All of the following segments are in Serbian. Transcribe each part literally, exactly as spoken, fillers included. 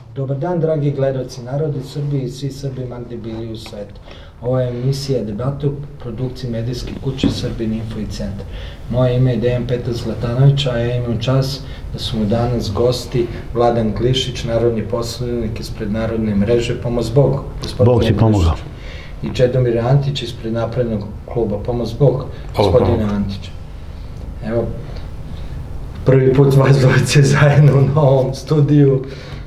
Dobar dan, dragi gledalci, narodi Srbije i svi Srbi ma gde bili u svetu. Ova je emisija debate u produkciji medijske kuće Srbin Info i Centar. Moje ime je Dejan Petar Zlatanović, a ja imam čast da su mu danas gosti Vladan Glišić, narodni poslanik ispred Narodne mreže Pomoz Bog. Bog ti pomogao. I Čedomir Antić ispred Naprednog kluba Pomoz Bog, gospodine Antić. Evo, prvi put vas dvojice zajedno u novom studiju.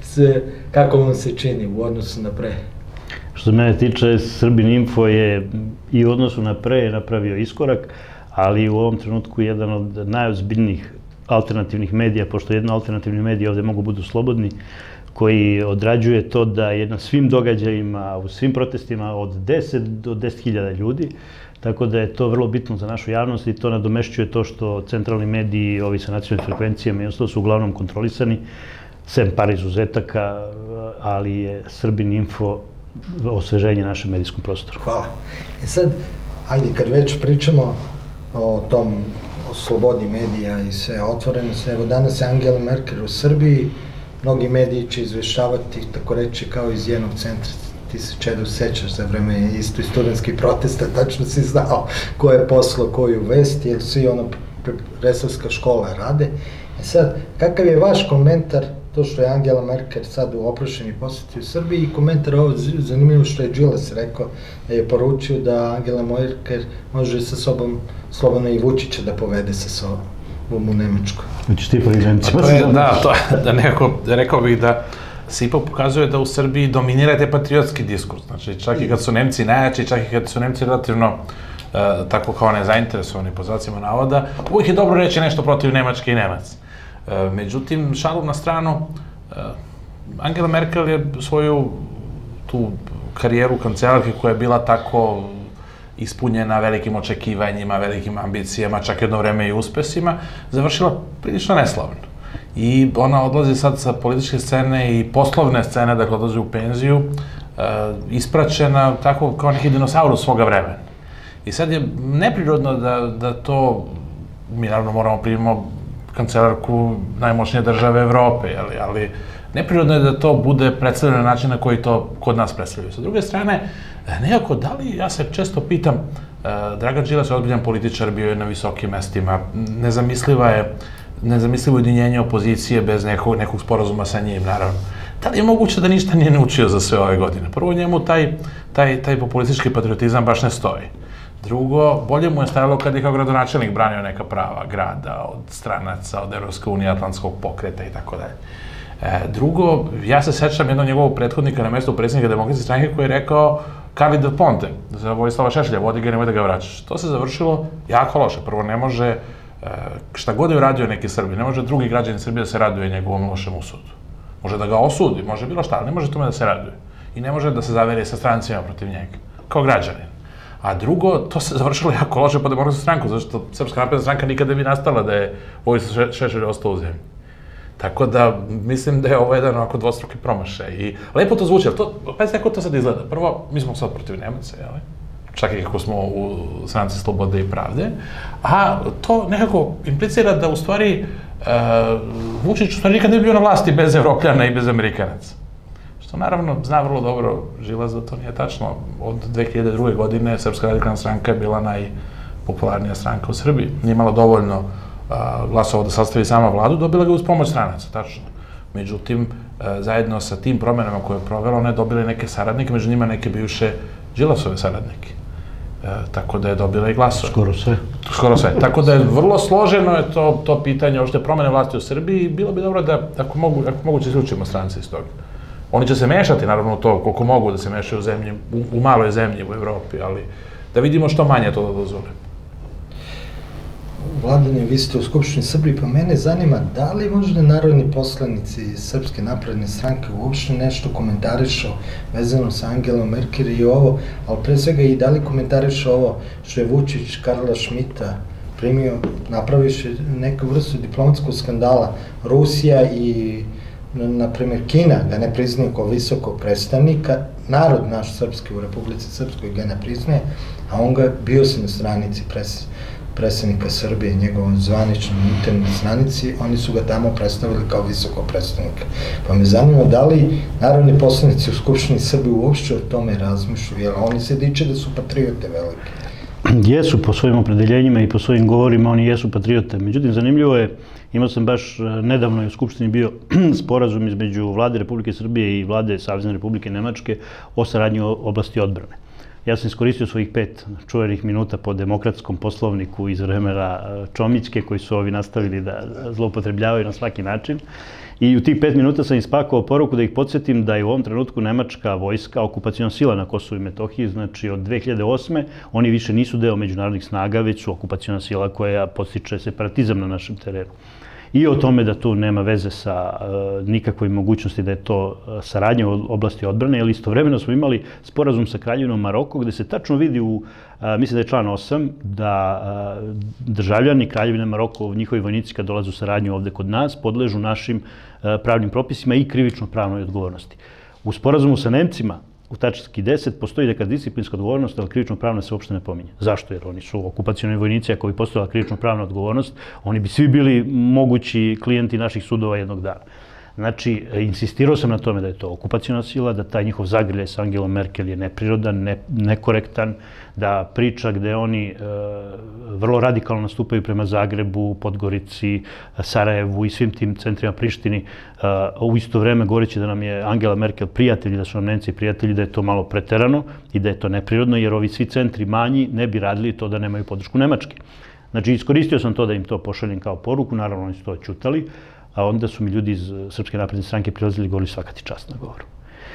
Kako vam se čini u odnosu na pre? Što se mene tiče, Srbin Info je i u odnosu na pre napravio iskorak, ali u ovom trenutku jedan od najozbiljnijih alternativnih medija, pošto jedno alternativni mediji ovde mogu budu slobodni, koji odrađuje to da je na svim događajima, u svim protestima od deset do deset hiljada ljudi, tako da je to vrlo bitno za našu javnost i to nadomešćuje to što centralni mediji, ovi sa nacionalnim frekvencijama i ostalo su uglavnom kontrolisani, sem par izuzetaka, ali je Srbin Info osveženje našem medijskom prostoru. Hvala. E sad, ajde, kad već pričamo o tom, o slobodi medija i sve otvorenosti, evo danas je Angela Merkel u Srbiji, mnogi mediji će izveštavati, tako reći, kao iz jednog centra. Ti se, Čedo, sećaš za vreme isto i studentskih protesta, tačno si znao ko je poslao koju vest, jer svi ono resavska škola rade. E sad, kakav je vaš komentar, to što je Angela Merkel sad u oprošeni poseti u Srbiji, i komentar ovo zanimljivo što je Đilas rekao, da je poručio da Angela Merkel može sa sobom slobodno i Vučića da povede sa sobom u Nemačku. Hoćeš ti prezidentima? Da, rekao bih da se ipak pokazuje da u Srbiji dominira taj patriotski diskurs. Znači, čak i kad su Nemci najjači, čak i kad su Nemci relativno tako kao nezainteresovani po znacima navoda, uvijek je dobro reći nešto protiv Nemačke i Nemaca. Međutim, šalu na stranu, Angela Merkel je svoju tu karijeru kancelarke koja je bila tako ispunjena velikim očekivanjima, velikim ambicijama, čak jedno vreme i uspesima, završila prilično neslavno. I ona odlazi sad sa političke scene i poslovne scene, dakle odlazi u penziju, ispraćena tako kao neki dinosaurus svoga vremena. I sad je neprirodno da to, mi naravno moramo primimo kancelarku najmoćnije države Evrope, ali neprirodno je da to bude predstavljeno na način na koji to kod nas predstavljaju. Sa druge strane, nekako, da li, ja se često pitam, Dragan Đilas je ozbiljan političar, bio je na visokim mestima, nezamisliva je, nezamislivo ujedinjenje opozicije bez nekog sporazuma sa njim, naravno. Da li je moguće da ništa nije naučio za sve ove godine? Prvo, njemu taj populistički patriotizam baš ne stoji. Drugo, bolje mu je stajalo kad je kao gradonačelnik branio neka prava grada od stranaca, od Evropske unije, Atlantskog pokreta i tako dalje. Drugo, ja se sećam jednog njegovog prethodnika na mjestu predsjednika Demokratske stranke koji je rekao Carli Del Ponte, za Vojislava Šešelja, vodi ga, nemoj da ga vraćaš. To se završilo jako loše. Prvo, ne može, šta god je uradio neki Srbi, ne može drugi građani Srbije da se raduje njegovom lošem usudu. Može da ga osudi, može bilo šta, ali ne može tome da se raduje. I ne može da se zaveri sa strancima protiv njega, kao građanin. A drugo, to se završilo jako loše po Demokratsku stranku, zato što Srpska napredna stranka nikada bi nastala da je Vojislav Šešelj ostao u zemlji. Tako da, mislim da je ovo jedan ovako dvostruki promašaj. I lepo to zvuči, ali to, pazite kako to sad izgleda. Prvo, mi smo sad protiv Nemaca, jel? Čak i kako smo u Stranci slobode i pravde. A to nekako implicira da u stvari Vučić u stvari nikad ne bi bio na vlasti bez Evropljana i bez Amerikanaca. Što naravno zna vrlo dobro Đilas da to nije tačno. Od dve hiljade druge. godine Srpska radikalna stranka je bila najpopularnija stranka u Srbiji. Nije imala dovoljno glasova da sastavi sama vladu, dobila ga uz pomoć stranaca, tačno. Međutim, zajedno sa tim promenama koje je provela, ona je dobila neke saradnike, među njima neke bivše Đilasove saradnike. Tako da je dobila i glasove. Skoro sve. Skoro sve. Tako da je vrlo složeno je to pitanje, ovo što je promene vlasti u Srbiji, i bilo bi dobro da, ako mogu, će isključimo strance iz toga. Oni će se mešati, naravno, u to koliko mogu da se mešaju u zemlji, u maloj zemlji u Evropi, ali da vidimo što manje to da dozvole. Vladane, vi ste u Skupštini Srbije, pa mene zanima da li možda narodni poslanici iz Srpske napredne stranke uopšte nešto komentarišu vezano sa Angelom Merkel i ovo, ali pre svega i da li komentarišu ovo što je Vučić Karla Šmita primio, napraviše neku vrstu diplomatskog skandala. Rusija i, na primjer, Kina ga ne priznaju kao visokog predstavnika, narod naš srpski u Republici Srpskoj ga ne priznaje, a on ga bio se na stranici predsjednika Srbije, njegovom zvaničnom internet stranici, oni su ga tamo predstavili kao visokog predstavnika. Pa me zanima da li narodni poslanici u Skupštini Srbije uopšte o tome razmišljaju, jer oni se diče da su patriote velike. Jesu po svojim opredeljenjima i po svojim govorima, oni jesu patriote. Međutim, zanimljivo je, imao sam baš nedavno u Skupštini bio sporazum između Vlade Republike Srbije i Vlade Savezne Republike Nemačke o saradnji u oblasti odbrane. Ja sam iskoristio svojih pet čuvenih minuta po demokratskom poslovniku iz vremena Čomićke, koji su ovi nastavili da zloupotrebljavaju na svaki način. I u tih pet minuta sam ispakao poruku da ih podsjetim da je u ovom trenutku nemačka vojska okupaciona sila na Kosovu i Metohiji, znači od dve hiljade osme oni više nisu deo međunarodnih snaga, već su okupaciona sila koja podstiče separatizam na našem terenu. I o tome da tu nema veze sa nikakvoj mogućnosti da je to saradnja u oblasti odbrane, jer istovremeno smo imali sporazum sa Kraljevinom Maroko gde se tačno vidi u, mislim da je član osam, da državljani Kraljevine Maroko, njihovi vojnici kad dolaze u saradnju ovde kod nas, podležu našim pravnim propisima i krivično pravnoj odgovornosti. U sporazumu sa Nemcima u tački deset postoji neka disciplinska odgovornost, ali krivično pravna se uopšte ne pominje. Zašto? Jer oni su okupacioni vojnici, ako bi postojala krivično pravna odgovornost, oni bi svi bili mogući klijenti naših sudova jednog dana. Znači, insistirao sam na tome da je to okupaciona sila, da taj njihov zagrljaj sa Angelom Merkel je neprirodan, nekorektan, da priča gde oni vrlo radikalno nastupaju prema Zagrebu, Podgorici, Sarajevu i svim tim centrima Prištini, u isto vreme govoreći da nam je Angela Merkel prijatelji, da su nam Nemci prijatelji, da je to malo preterano i da je to neprirodno, jer ovi svi centri manji ne bi radili to da nemaju podršku Nemačke. Znači, iskoristio sam to da im to pošaljem kao poruku, naravno oni su to ćutali, a onda su mi ljudi iz Srpske napredne stranke prilazili i govorili svaka ti čast na govoru.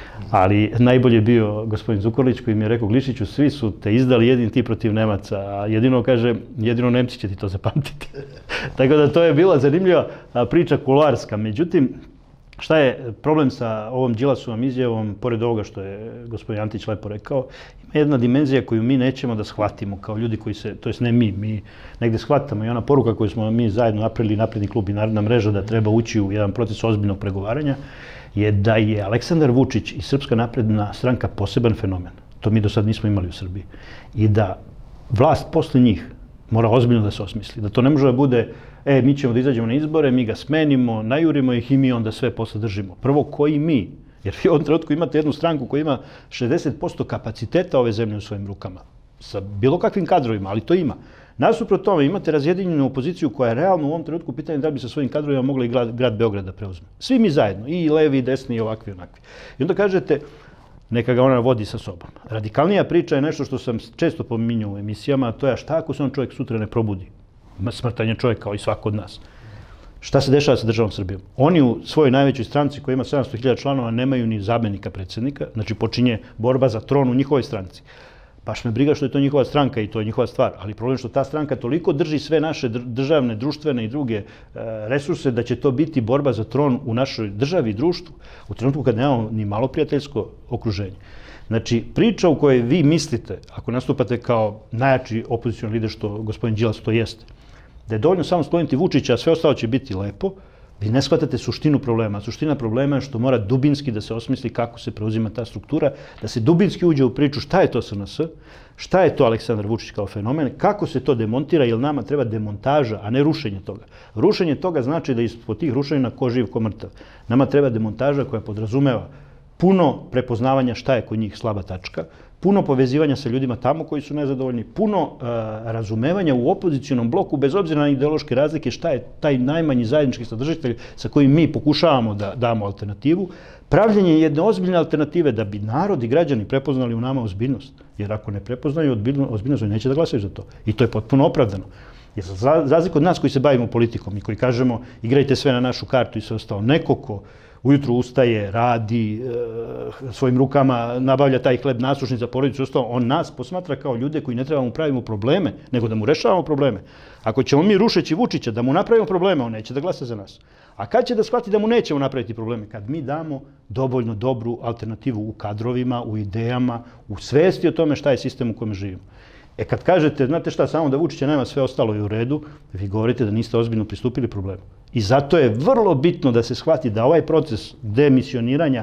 Ali najbolje je bio gospodin Zukorlić koji mi je rekao, Glišiću, svi su te izdali, jedin ti protiv Nemaca, a jedino, kaže, jedino Nemci će ti to zapamtiti. Tako da to je bila zanimljiva priča kuloarska. Međutim, šta je problem sa ovom Đilasovom izjavom, pored ovoga što je gospodin Antić lepo rekao, ima jedna dimenzija koju mi nećemo da shvatimo kao ljudi koji se, to jest ne mi, mi negde shvatamo i ona poruka koju smo mi zajedno napravili, Napredni klub i Narodna mreža, da treba ući u jedan proces ozbiljnog pregovaranja, je da je Aleksandar Vučić i Srpska napredna stranka poseban fenomen. To mi do sad nismo imali u Srbiji. I da vlast posle njih mora ozbiljno da se osmisli. Da to ne može da bude, e, mi ćemo da izađemo na izbore, mi ga smenimo, najurimo ih i mi onda sve posle držimo. Prvo, koji mi? Jer vi u ovom trenutku imate jednu stranku koja ima šezdeset posto kapaciteta ove zemlje u svojim rukama. Sa bilo kakvim kadrovima, ali to ima. Nasuprot tome imate razjedinjenu opoziciju koja je realno u ovom trenutku pitanje da bi sa svojim kadrovima mogla i grad, grad Beograd da preuzme. Svi mi zajedno, i levi, i desni, i ovakvi, i onakvi. I onda kažete, neka ga ona vodi sa sobom. Radikalnija priča je nešto što sam često pominjao u emisijama, a to je šta ako se on čovjek sutra ne probudi? Smrtan je čovjek kao i svako od nas. Šta se dešava sa državom Srbijom? Oni u svojoj najvećoj stranci koja ima sedamsto hiljada članova nemaju ni zamenika predsjednika, znači počinje borba za tron u njihovoj stranci. Baš me briga što je to njihova stranka i to je njihova stvar, ali problem je što ta stranka toliko drži sve naše državne, društvene i druge resurse da će to biti borba za tron u našoj državi i društvu u trenutku kad nemamo ni malo prijateljsko okruženje. Znači, priča u kojoj vi mislite, ako nastupate kao najjači opozicioni lider što gospodin Đilas to jeste, da je dovoljno samo skloniti Vučića, a sve ostalo će biti lepo, vi ne shvatate suštinu problema. Suština problema je što mora dubinski da se osmisli kako se preuzima ta struktura, da se dubinski uđe u priču šta je to S N S, šta je to Aleksandar Vučić kao fenomen, kako se to demontira, jer nama treba demontaža, a ne rušenje toga. Rušenje toga znači da ispod tih rušenja ko živ, ko mrtav. Nama treba demontaža koja podrazumeva puno prepoznavanja šta je kod njih slaba tačka, puno povezivanja sa ljudima tamo koji su nezadovoljni, puno uh, razumevanja u opozicijonom bloku, bez obzira na ideološke razlike, šta je taj najmanji zajednički sadržitelj sa kojim mi pokušavamo da damo alternativu, pravljenje jedne ozbiljne alternative da bi narod i građani prepoznali u nama ozbiljnost. Jer ako ne prepoznaju ozbiljnost, oni neće da glasaju za to. I to je potpuno opravdano. Jer za razliku od nas koji se bavimo politikom i koji kažemo igrajte sve na našu kartu i sve ostalo, neko ko ujutru ustaje, radi, svojim rukama nabavlja taj hleb nasušni za porodicu, ostalo, on nas posmatra kao ljude koji ne treba mu pravimo probleme, nego da mu rešavamo probleme. Ako ćemo mi rušeći Vučića da mu napravimo probleme, on neće da glasa za nas. A kad će da shvati da mu nećemo napraviti probleme? Kad mi damo dovoljno dobru alternativu u kadrovima, u idejama, u svesti o tome šta je sistem u kojem živimo. E kad kažete, znate šta, samo da Vučića nema, sve ostalo je u redu, vi govorite da niste ozbiljno pristupili problemu. I zato je vrlo bitno da se shvati da ovaj proces demisioniranja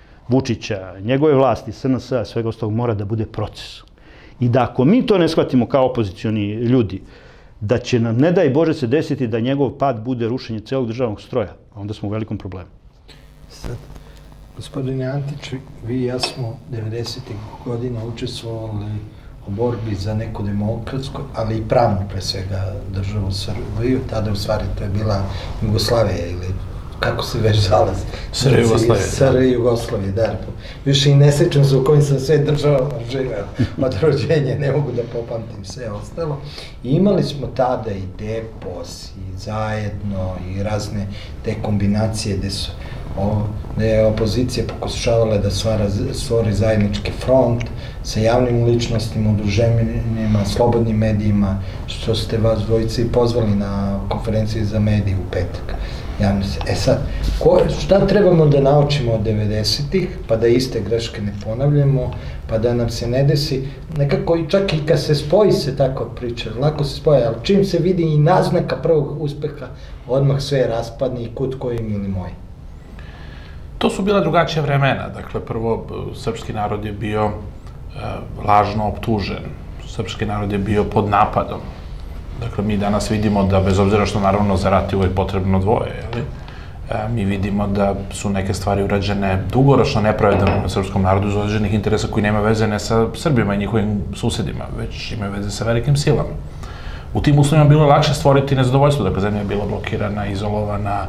Vučića, njegove vlasti, S N S-a, svega ostalog, mora da bude proces. I da ako mi to ne shvatimo kao opozicioni ljudi, da će nam, ne daj Bože, se desiti da njegov pad bude rušenje celog državnog stroja. Onda smo u velikom problemu. Sad, gospodine Antić, vi i ja smo devedesetih godina učestvovali u borbi za neku demokratsku, ali i pravnu, pre svega, državu Srbiju. Tada, u stvari, to je bila Jugoslavija ili kako se već zalazi. S R Jugoslavije. S R Jugoslavije, da. Više i ne sećam se u kojim sam sve državama živeo od rođenja, ne mogu da popamtim sve ostalo. I imali smo tada i Depos, i Zajedno, i razne te kombinacije gde su gde je opozicija pokušavala da stvori zajednički front sa javnim ličnostima, udruženjima, slobodnim medijima, što ste vas dvojice i pozvali na konferenciji za medije u petak. E sad, šta trebamo da naučimo od devedesetih, pa da iste greške ne ponavljamo, pa da nam se ne desi, nekako i čak i kad se spoji se tako priča, lako se spoji, ali čim se vidi i naznaka prvog uspeha, odmah sve raspadne i kut koji mili moji. To su bila drugačija vremena. Dakle, prvo, srpski narod je bio lažno optužen. Srpski narod je bio pod napadom. Dakle, mi danas vidimo da, bez obzira što naravno za rat je uvijek potrebno dvoje, jeli? Mi vidimo da su neke stvari urađene dugoročno nepravedno na srpskom narodu iz određenih interesa koji nema veze ne sa Srbima i njihovim susedima, već imaju veze sa velikim silama. U tim uslovima bilo je lakše stvoriti nezadovoljstvo, dakle, zemlja je bila blokirana, izolovana,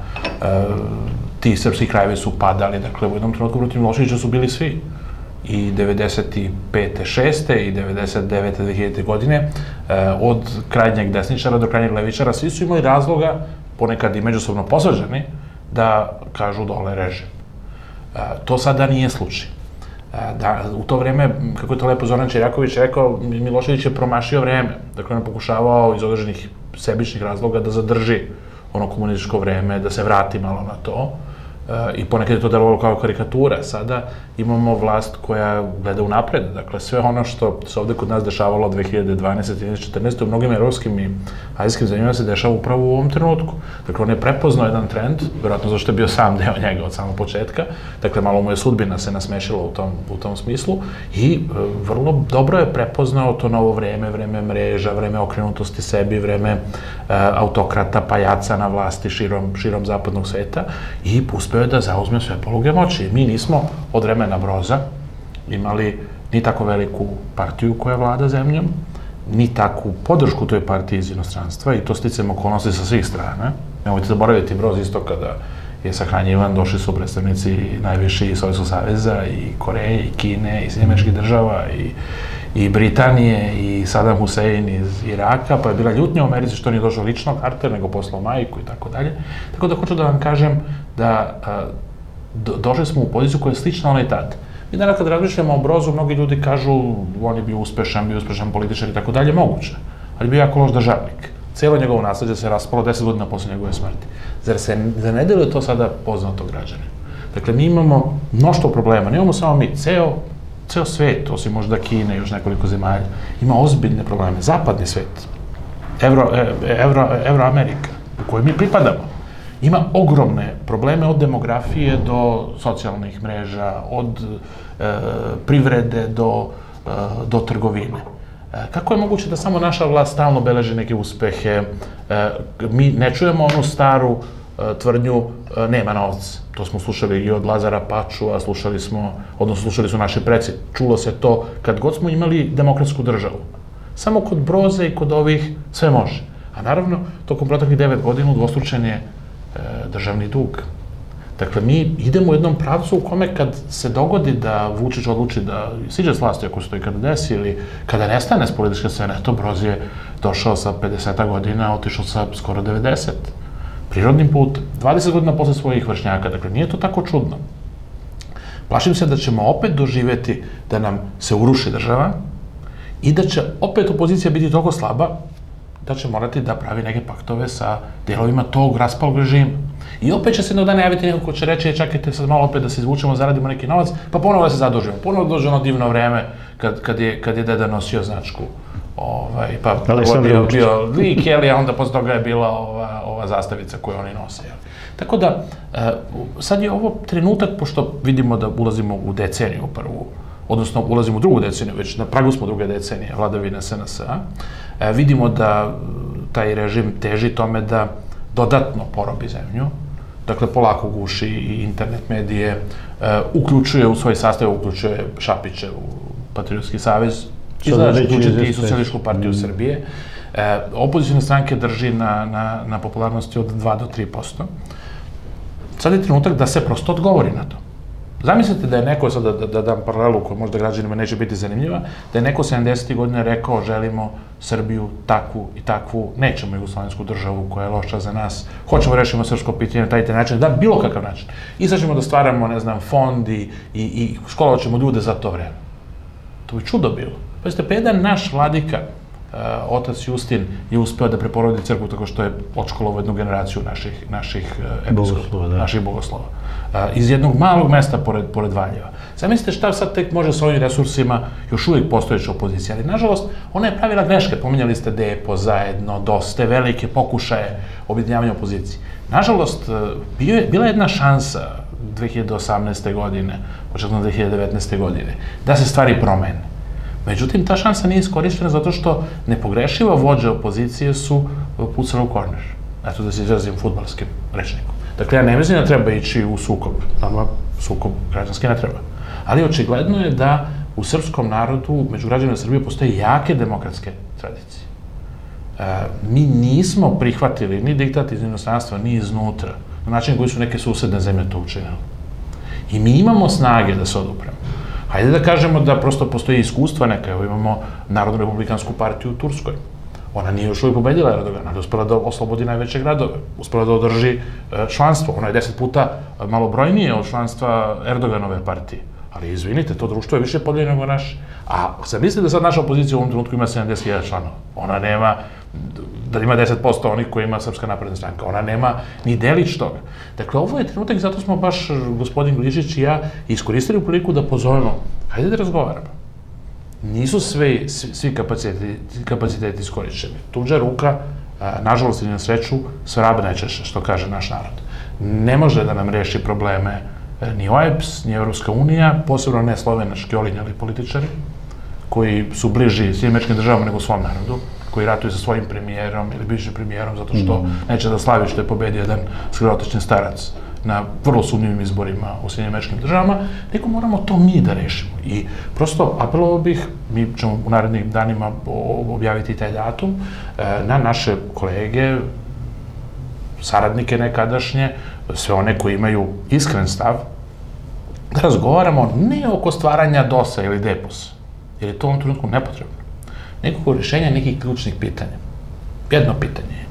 ti srpski krajevi su padali, dakle, u jednom trenutku protiv Miloševića su bili svi. I devedeset pete, šeste i devedeset devete, dve hiljadite godine, od krajnjeg desničara do krajnjeg levičara, svi su imali razloga, ponekad i međusobno posvađani, da kažu dole režim. To sada nije slučaj. U to vreme, kako je to lepo Zoran Čerjaković rekao, Milošević je promašio vreme. Dakle, on je pokušavao iz određenih sebičnih razloga da zadrži ono komunističko vreme, da se vrati malo na to. I ponekad je to delovalo kao karikatura. Sada imamo vlast koja gleda unapred. Dakle, sve ono što se ovde kod nas dešavalo od dve hiljade dvanaeste, trinaeste, četrnaeste u mnogim evropskim i azijskim zemljama se dešava upravo u ovom trenutku. Dakle, on je prepoznao jedan trend, vjerojatno zašto je bio sam deo njega od samog početka. Dakle, malo mu je sudbina se nasmešila u tom, u tom smislu i vrlo dobro je prepoznao to novo vreme, vreme mreža, vreme okrenutosti sebi, vreme autokrata, pajaca na vlasti širom, širom zapadnog sveta i uspeo je da zauzme sve poluge moći. Mi nismo od vremena Broza imali ni tako veliku partiju koja vlada zemljom, ni takvu podršku toj partiji iz inostranstva i to sticajem okolnosti sa svih strana. Nemojte zaboraviti, Broz isto kada je sahranjivan, došli su predstavnici najviši iz Sovjetskog saveza i Koreje, i Kine, i Sjedinjenih Američkih Država, i i Britanije, i Saddam Hussein iz Iraka, pa je bila ljutnja u Americi što nije došao lično Carter, nego poslao majku i tako dalje. Tako da hoću da vam kažem da došli smo u poziciju koja je slična onaj tad. Mi danas kad razmišljamo o Brozu, mnogi ljudi kažu on je bio uspešan, bio uspešan političar i tako dalje, moguće, ali bio jako loš državnik. Cijelo njegovo nasleđe se raspalo deset godina posle njegove smrti. Zar se ne deluje to sada poznato građane? Dakle, mi imamo mnoštvo problema, ne imamo samo mi, ceo Ceo svet, osim možda Kine i još nekoliko zemalja, ima ozbiljne probleme. Zapadni svet, Evroamerika, u kojoj mi pripadamo, ima ogromne probleme od demografije do socijalnih mreža, od privrede do trgovine. Kako je moguće da samo naša vlast stalno beleži neke uspehe? Mi ne čujemo onu staru tvrdnju nema novca. To smo slušali i od Lazara Pačua, slušali smo, odnosno slušali su naši preci. Čulo se to kad god smo imali demokratsku državu. Samo kod Broza i kod ovih sve može. A naravno, tokom proteklih devet godina udvostručen je državni dug. Dakle, mi idemo u jednom pravcu u kome kad se dogodi da Vučić odluči da siđe s vlasti, ako se to i kada desi, ili kada nestane s političke scene, to Broz je došao sa pedeset godina, otišao sa skoro devedeset. Prirodnim putem, dvadeset godina posle svojih vršnjaka, dakle, nije to tako čudno. Plašim se da ćemo opet doživeti da nam se uruši država i da će opet opozicija biti toliko slaba da će morati da pravi neke paktove sa delovima tog raspalog režima. I opet će se jednog dana javiti neko ko će reći, čekajte sad malo opet da se izvučemo, zaradimo neki novac, pa ponovo da se zadužimo. Ponovo da dođe ono divno vreme kad je deda nosio značku. Pa je bio lik, a onda posle toga je bila ova zastavica koju oni nose. Tako da, sad je ovo trenutak, pošto vidimo da ulazimo u deceniju prvu, odnosno ulazimo u drugu deceniju, već na pragu smo druge decenije, vladavine S N S-a, vidimo da taj režim teži tome da dodatno porobi zemlju, dakle polako guši i internet medije, uključuje u svoj sastav, uključuje Šapića u Patriotski savez, izgleda uključiti i Socijalističku partiju Srbije. Opozicijne stranke drži na popularnosti od dva do tri posto. Sad je trenutak da se prosto odgovori na to. Zamislite da je neko, sad da dam paralelu koja možda građanima neće biti zanimljiva, da je neko sedamdesetih godina rekao želimo Srbiju takvu i takvu, nećemo jugoslovensku državu koja je loša za nas, hoćemo rešimo srpsko pitanje na taj taj način, da bilo kakav način. I sad ćemo da stvaramo, ne znam, fond i školovat ćemo ljude za to vreme. To bi čudo bilo. Pazite, pa jedan naš vladika, otac Justin, je uspeo da preporodi crkvu tako što je odškolovao jednu generaciju naših bogoslova. Iz jednog malog mesta pored Valjeva. Zamislite šta sad tek može s ovim resursima još uvijek postojeća opozicija, ali nažalost ona je pravila greške, pominjali ste D E P O, Zajedno, Doste, velike pokušaje objedinjavanja opozicije. Nažalost, bila je jedna šansa dve hiljade osamnaeste. godine, početkom dve hiljade devetnaeste. godine, da se stvari promene. Međutim, ta šansa nije iskorištena zato što nepogrešiva vođa opozicije su pucali u korner. Eto da se izrazim fudbalskim rečnikom. Dakle, ja ne mislim da treba ići u sukob. Nama sukob građanski ne treba. Ali očigledno je da u srpskom narodu, među građanima Srbije, postoje jake demokratske tradicije. Mi nismo prihvatili ni diktat iz inostranstva, ni iznutra, na način koji su neke susedne zemlje to učinili. I mi imamo snage da se odupremo. Hajde da kažemo da prosto postoji iskustva neka. Evo imamo Narodnu republikansku partiju u Turskoj. Ona nije još uvijek pobedila Erdogana, ali je uspela da oslobodi najveće gradove. Uspela da održi članstvo. Ona je deset puta malobrojnije od članstva Erdoganove partije. Ali izvinite, to društvo je više podeljeno nego naše. A sad mislite da sad naša opozicija u ovom trenutku ima sedamdeset hiljada članova. Ona nema, da ima deset posto onih koji ima Srpska napredna stranka. Ona nema ni delić toga. Dakle, ovo je trenutak i zato smo baš gospodin Glišić i ja iskoristili priliku da pozovemo. Hajde da razgovaramo. Nisu svi kapaciteti iskorišćeni. Tuđa ruka, nažalost ili na sreću, svrabe najčešće, što kaže naš narod. Ne može da nam reši probleme ni O E B S, ni Evropska unija, posebno ne slovenački olinjali političari, koji su bliži svim američkim državama nego svom narodu, koji ratuju sa svojim premijerom ili bivšim premijerom zato što neće da slavi što je pobedio jedan sklerotični starac na vrlo sumnjivim izborima u Sjedinjenim Američkim državama, nego moramo to mi da rešimo. I prosto apelovao bih, mi ćemo u narednim danima objaviti taj datum, na naše kolege, saradnike nekadašnje, sve one koji imaju iskren stav, da razgovaramo ne oko stvaranja D O S-a ili D E P O S-a, jer je to u ovom trenutku nepotrebno, nego oko rješenja nekih ključnih pitanja. Jedno pitanje je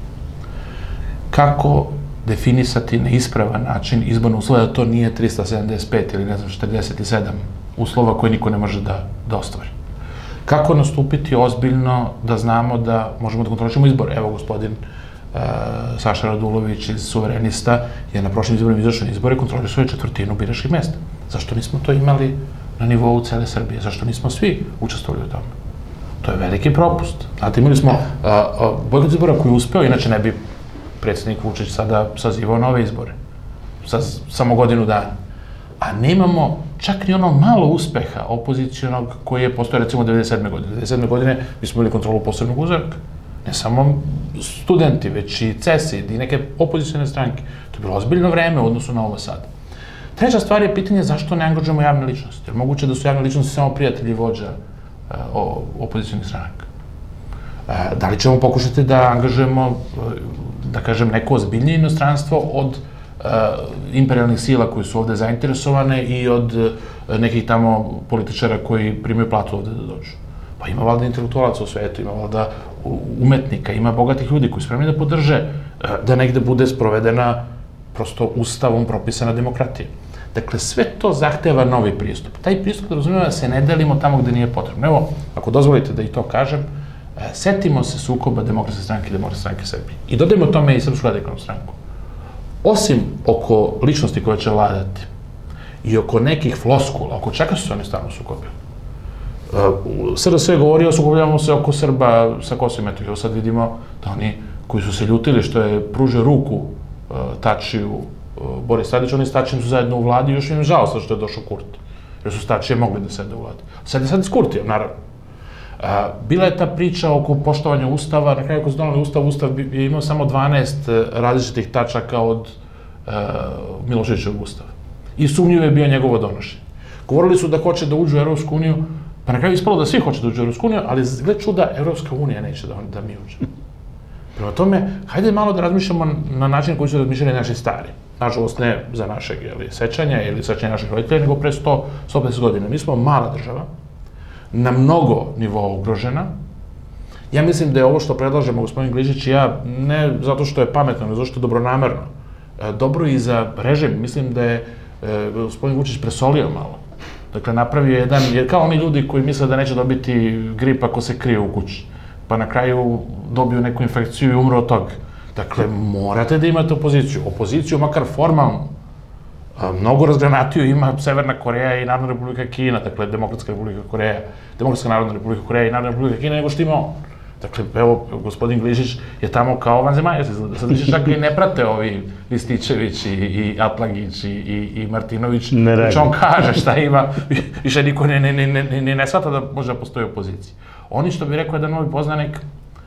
kako definisati na ispravan način izborne uslove, da to nije trista sedamdeset pet ili ne znam četrdeset sedam uslova koje niko ne može da ostvari. Kako nastupiti ozbiljno da znamo da možemo da kontrolišemo izbore. Evo, gospodin Saša Radulović iz Suverenista je na prošlim izborima izašao na izbore i kontrolisao je četvrtinu biračkih mesta. Zašto nismo to imali na nivou cele Srbije? Zašto nismo svi učestvovali u tome? To je veliki propust. Znate, imali smo bojkot izbora koji je uspeo, inače ne bi predsjednik Vučić sada sazivao nove izbore. Samo godinu dana. A nemamo čak ni ono malo uspeha opozicijonog koji je postoje recimo devedeset sedme godine. devedeset sedme godine mi smo imali kontrolu posebnog uzorka. Ne samo studenti, već i C E S I i neke opozicijone stranke. To je bilo ozbiljno vreme u odnosu na ovo sad. Treća stvar je pitanje zašto ne angažujemo javne ličnosti. Jer moguće da su javne ličnosti samo prijatelji vođa opozicijonih stranaka. Da li ćemo pokušati da angažujemo, da kažem, neko ozbiljnije inostranstvo od imperialnih sila koji su ovde zainteresovane i od nekih tamo političara koji primaju platu ovde da dođu. Pa ima valjda intelektualaca u svetu, ima valjda umetnika, ima bogatih ljudi koji spremni da podrže da negde bude sprovedena prosto ustavom propisana demokratija. Dakle, sve to zahteva novi pristup. Taj pristup da razumijemo da se ne delimo tamo gde nije potrebno. Evo, ako dozvolite da i to kažem, setimo se sukoba Demokratske stranke i Demokratske stranke Srbije. I dodajmo tome i Srpsku radikalnu stranku. Osim oko ličnosti koje će vladati i oko nekih floskula, oko čega su se oni stalno sukobili. S R S je govorio, sukobljavamo se oko Srba sa Kosova i Metohije. Sad vidimo da oni koji su se ljutili što je pružio ruku Tačiju Boris Tadić, oni s Tačijem su zajedno u vladi i još im je žao što je došao Kurti. Jer su s Tačijem mogli da sede u vladi. Sad je sad i s Kurtijem, naravno. Bila je ta priča oko poštovanja Ustava, na kraju ako se donali Ustav, Ustav je imao samo dvanaest različitih tačaka od Miloševićevog Ustava. I sumnjivo je bio njegovo donošenje. Govorili su da hoće da uđu u Evropsku uniju, pa na kraju ispalo da svi hoće da uđu u Evropsku uniju, ali gled čuda, Evropska unija neće da mi uđe. Prema tome, hajde malo da razmišljamo na način koji su razmišljali naši stari. Nažalost, ne za našeg sećanja ili sećanja naših roditelja, nego pre sto do sto pedeset godina. Mi smo mala država, na mnogo nivoa ugrožena. Ja mislim da je ovo što predlažemo, gospodin Glišić i ja, ne zato što je pametno, ne zato što je dobronamerno, dobro i za režim. Mislim da je gospodin Vučić presolio malo. Dakle, napravio jedan, kao oni ljudi koji misle da neće dobiti grip ako se krije u kući, pa na kraju dobiju neku infekciju i umru od toga. Dakle, morate da imate opoziciju. Opoziciju, makar formalno, mnogo razgranatiju ima Severna Koreja i Narodna Republika Kina, dakle, Demokratska Republika Koreja, Demokratska Narodna Republika Koreja i Narodna Republika Kina, nego što ima on. Dakle, evo, gospodin Glišić je tamo kao vanzemaljac, sad više čak i ne prate ovi Rističević i Atlagić i Martinović, već on kaže šta ima, više niko ne shvata da može da postoji opozicija. Oni, što bi rekao jedan novi poznanik,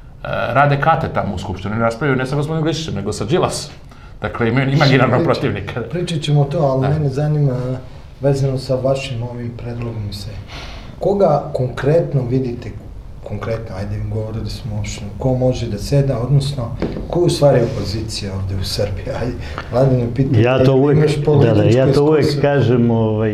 rade kate tamo u Skupštini, ne raspravljaju ne sa gospodinom Glišićem, nego sa Đilasom. Dakle, imaju imaginanog protivnika. Pričat ćemo to, ali mene zanima, vezano sa vašim ovim predlogom se, koga konkretno vidite, konkretno, ajde im govore da smo ošli, ko može da seda, odnosno, ko je u stvari opozicija ovde u Srbiji? Ajde, Vladine, pitaj, imaš političko iskustvo. Ja to uvek kažem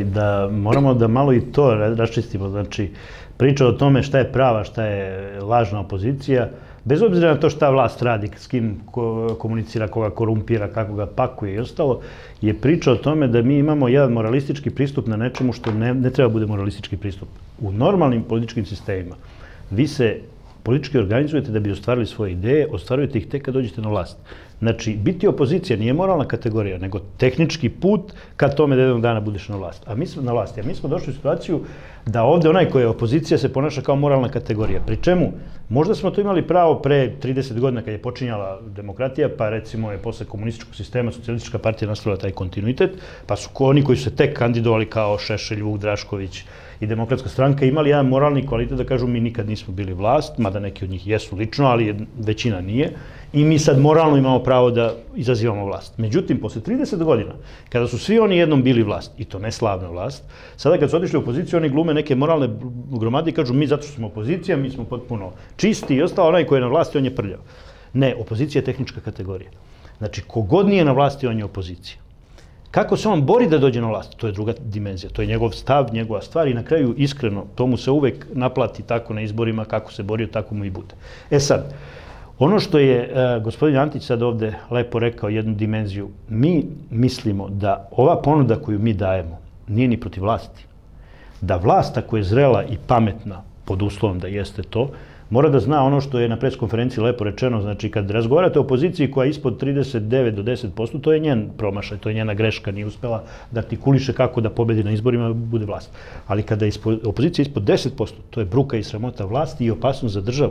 da moramo da malo i to raščistimo. Znači, priča o tome šta je prava, šta je lažna opozicija, bez obzira na to šta vlast radi, s kim komunicira, koga korumpira, kako ga pakuje i ostalo, je priča o tome da mi imamo jedan moralistički pristup na nečemu što ne treba bude moralistički pristup. U normalnim političkim sistemima vi se politički organizujete da bi ostvarili svoje ideje, ostvarujete ih tek kad dođete na vlast. Znači, biti opozicija nije moralna kategorija, nego tehnički put kad tome da jednog dana budeš na vlast. A mi smo na vlasti, a mi smo došli u situaciju da ovde onaj koji je opozicija se ponaša kao moralna kategorija. Pri čemu, možda smo to imali pravo pre trideset godina kad je počinjala demokratija, pa recimo je posle komunističkog sistema socijalistička partija nastavila taj kontinuitet, pa su oni koji su se tek kandidovali kao Šešelj, Vuk Drašković i Demokratska stranka imali jedan moralni kvalitet da kažu mi nikad nismo bili vlast, mada neki od njih jesu lično, ali većina nije. I mi sad moralno imamo pravo da izazivamo vlast. Međutim, posle trideset godina, kada su svi oni jednom bili vlast, i to ne slavna vlast, sada kad su otišli u opoziciju, oni glume neke moralne gromade i kažu mi zato što smo opozicija, mi smo potpuno čisti i ostalo, onaj koji je na vlasti, on je prljav. Ne, opozicija je tehnička kategorija. Znači, kogod nije na vlasti, on je opozicija. Kako se on bori da dođe na vlast, to je druga dimenzija, to je njegov stav, njegova stvar i na kraju, iskreno, to mu se uvek naplati tako na izborima, kako se borio, tako mu i bude. E sad, ono što je gospodin Antić sad ovde lepo rekao, jednu dimenziju, mi mislimo da ova ponuda koju mi dajemo nije ni protiv vlasti. Da vlast, ako je zrela i pametna, pod uslovom da jeste to, mora da zna ono što je na preskonferenciji lepo rečeno, znači kad razgovarate o opoziciji koja je ispod trideset devet do deset posto, to je njen promašaj, to je njena greška, nije uspela da artikuliše kako da pobedi na izborima, bude vlast. Ali kada je opozicija ispod deset posto, to je bruka i sramota vlasti i opasnost za državu.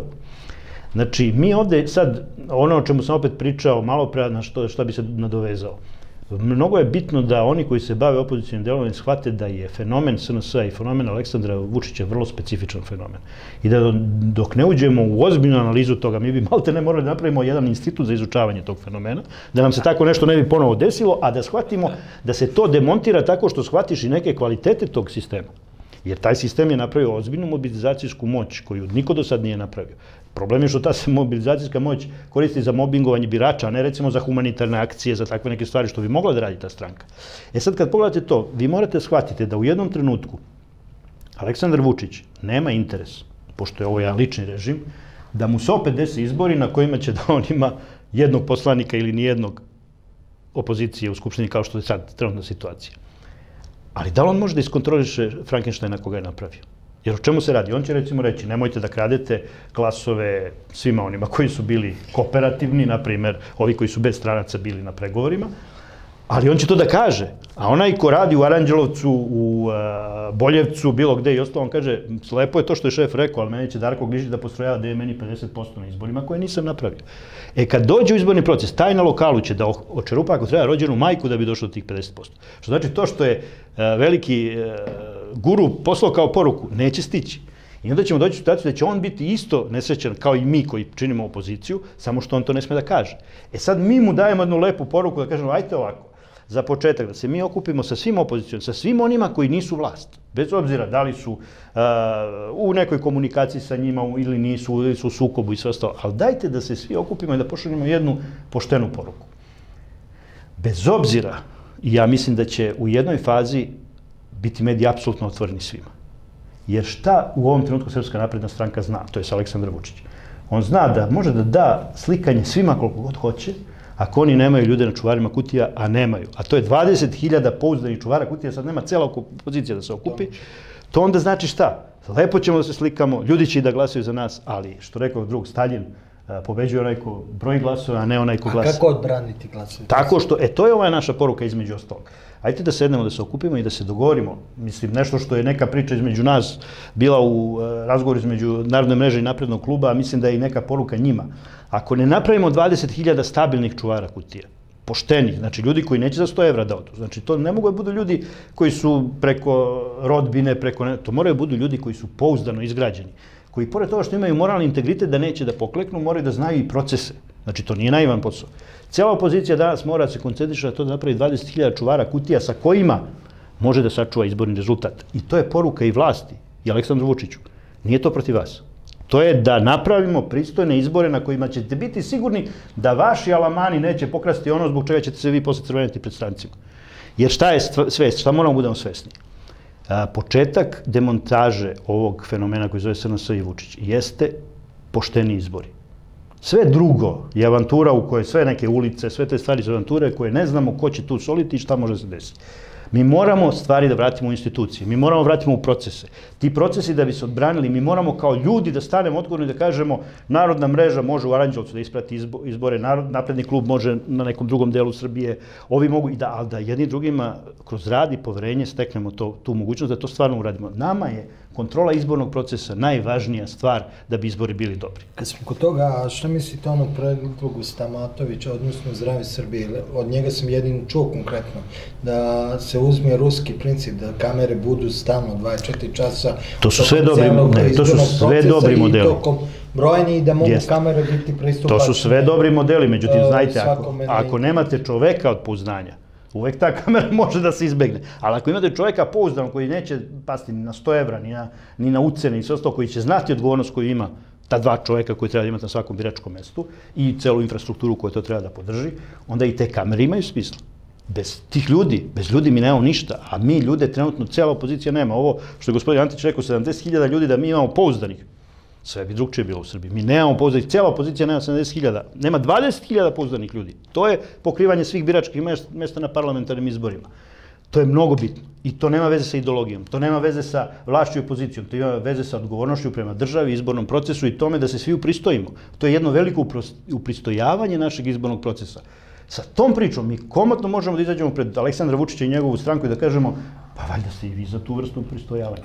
Znači, mi ovde sad, ono o čemu sam opet pričao malo pre, na šta bi se nadovezao, mnogo je bitno da oni koji se bave opozicijnim delovanjem shvate da je fenomen S N S-a i fenomen Aleksandra Vučića vrlo specifičan fenomen. I da dok ne uđemo u ozbiljnu analizu toga, mi bi malte ne morali da napravimo jedan institut za izučavanje tog fenomena, da nam se tako nešto ne bi ponovo desilo, a da shvatimo da se to demontira tako što shvatiš i neke kvalitete tog sistema. Jer taj sistem je napravio ozbiljnu mobilizacijsku moć koju niko do sad nije napravio. Problem je što ta se mobilizacijska moć koristi za mobingovanje birača, a ne recimo za humanitarne akcije, za takve neke stvari što bi mogla da radi ta stranka. E sad kad pogledate to, vi morate shvatiti da u jednom trenutku Aleksandar Vučić nema interes, pošto je ovo jedan lični režim, da mu se opet desi izbori na kojima će da on ima jednog poslanika ili nijednog opozicije u Skupštini kao što je sad trenutna situacija. Ali da li on može da iskontroliše Frankensteina koga je napravio? Jer o čemu se radi? On će recimo reći, nemojte da kradete glasove svima onima koji su bili kooperativni, na primer, ovi koji su bez stranaca bili na pregovorima, ali on će to da kaže. A onaj ko radi u Aranđelovcu, u Boljevcu, bilo gde i ostalo, on kaže, slepo je to što je šef rekao, ali meni će Darko Glišić da postrojava da je meni pedeset posto na izborima koje nisam napravio. E kad dođe u izborni proces, taj na lokalu će da očerupa ako treba rođenu majku da bi došlo do tih pedeset posto. Što znači to što je veliki guru poslao kao poruku, neće stići. I onda ćemo doći u situaciju da će on biti isto nesrećan kao i mi koji činimo opoziciju, samo što on to ne sme da kaže. E sad mi mu dajemo jednu lepu poruku da kažemo, ajte ovako, za početak, da se mi okupimo sa svim opozicijom, sa svim onima koji nisu vlast, bez obzira da li su uh, u nekoj komunikaciji sa njima ili nisu, ili su u sukobu i sve ostalo, ali dajte da se svi okupimo i da pošaljemo jednu poštenu poruku. Bez obzira, ja mislim da će u jednoj fazi biti mediji apsolutno otvoreni svima. Jer šta u ovom trenutku Srpska napredna stranka zna, to je Aleksandar Vučić. On zna da može da da slikanje svima koliko god hoće, ako oni nemaju ljude na čuvarima kutija, a nemaju. A to je dvadeset hiljada pouzdanih čuvara kutija, sad nema cela opozicija da se okupi. To onda znači šta? Lepo ćemo da se slikamo, ljudi će i da glasaju za nas, ali što rekao drug Staljin, pobeđuje onaj ko broji glasove, a ne onaj ko glasa. A kako odbraniti glasove? Tako što, e to je ova naša poruka između ostalog. Ajde da sednemo, da se okupimo i da se dogovorimo. Mislim, nešto što je neka priča između nas bila u razgovoru između Narodne mreže i Naprednog kluba, a mislim da je i neka poruka njima. Ako ne napravimo dvadeset hiljada stabilnih čuvara kutija, poštenih, znači ljudi koji neće za sto evra da odu, znači to ne mogu da budu ljudi koji su preko rodbine, preko, to moraju da budu ljudi koji su pouzdano izgrađeni, koji pored toga što imaju moralni integritet da neće da pokleknu, moraju da znaju i procese. Znači, to nije naivan posao. Cijela opozicija danas mora da se koncentriše na to da napravi dvadeset hiljada čuvara kutija sa kojima može da sačuva izborni rezultat. I to je poruka i vlasti, i Aleksandru Vučiću. Nije to protiv vas. To je da napravimo pristojne izbore na kojima ćete biti sigurni da vaši alamani neće pokrasti ono zbog čega ćete se vi posle crveniti pred strancima. Jer šta je svest? Šta moramo budemo svesni? Početak demontaže ovog fenomena koji zove S N S i Vučić jeste pošteni izbori. Sve drugo je avantura u kojoj sve neke ulice, sve te stvari su avanture koje ne znamo ko će tu soliti i šta može se desiti. Mi moramo stvari da vratimo u institucije, mi moramo vratimo u procese. Ti procesi da bi se odbranili, mi moramo kao ljudi da stanemo odgovorno i da kažemo Narodna mreža može u Aranđelovcu da isprati izbore, Napredni klub može na nekom drugom delu Srbije, ovi mogu, i da, ali da jedni drugima kroz rad i poverenje steknemo to, tu mogućnost da to stvarno uradimo. Nama je kontrola izbornog procesa najvažnija stvar da bi izbori bili dobri. Kad smo kod toga, a šta mislite ono predlogu Stamatovića, odnosno Zdrave Srbije? Od njega sam jedin čuo konkretno, da se uzme ruski princip, da kamere budu stalno dvadeset četiri časa. To su sve dobri, ne, to su sve dobri modeli. Brojeni i da mogu kamere biti pristupačne. To su sve dobri modeli, međutim, znajte, ako nemate čoveka od pouzdanja, uvek ta kamera može da se izbegne. Ali ako imate čoveka pouzdanog koji neće pasti ni na sto evra, ni na ucene, ni sve ostalo, koji će znati odgovornost koju ima ta dva čoveka koji treba da imati na svakom biračkom mestu i celu infrastrukturu koju to treba da podrži, onda i te kamere imaju smisla. Bez tih ljudi, bez ljudi mi nemamo ništa, a mi ljude trenutno, cijela opozicija nema. Ovo što je gospodin Antić rekao, sedamdeset hiljada ljudi da mi imamo pouzdanih, sve bi drugčije bilo u Srbiji. Mi nemamo pouzdanih, cijela opozicija nema sedamdeset hiljada, nema dvadeset hiljada pouzdanih ljudi. To je pokrivanje svih biračkih mjesta na parlamentarnim izborima. To je mnogo bitno i to nema veze sa ideologijom, to nema veze sa vlašću i opozicijom, to ima veze sa odgovornošću prema državi, izbornom procesu i tome da se svi upristojimo. To je jedno veliko upristojavanje našeg izbornog procesa. Sa tom pričom mi komotno možemo da izađemo pred Aleksandra Vučića i njegovu stranku i da kažemo, pa valjda ste i vi za tu vrstu upristojavanja.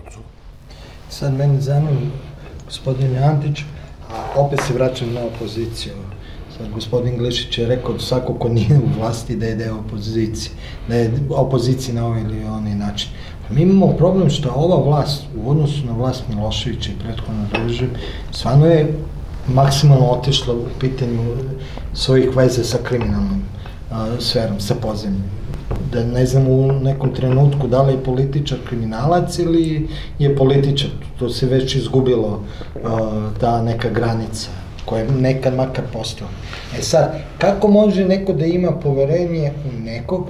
Sad meni zanima, gospodin Antić, a opet se vraćam na opoziciju. Sad gospodin Glišić je rekao da svako ko nije u vlasti da je deo opozicije, da je opozicija na ovaj ili onaj način. Mi imamo problem što ova vlast, u odnosu na vlast Miloševića i prethodno režim, stvarno je maksimalno otišla u pitanju svojih veze sa kriminalnom sferom, sa podzemljom. Da ne znam u nekom trenutku da li je političar kriminalac ili je političar. To se već izgubilo, ta neka granica koja je nekad makar postala. E sad, kako može neko da ima poverenje u nekog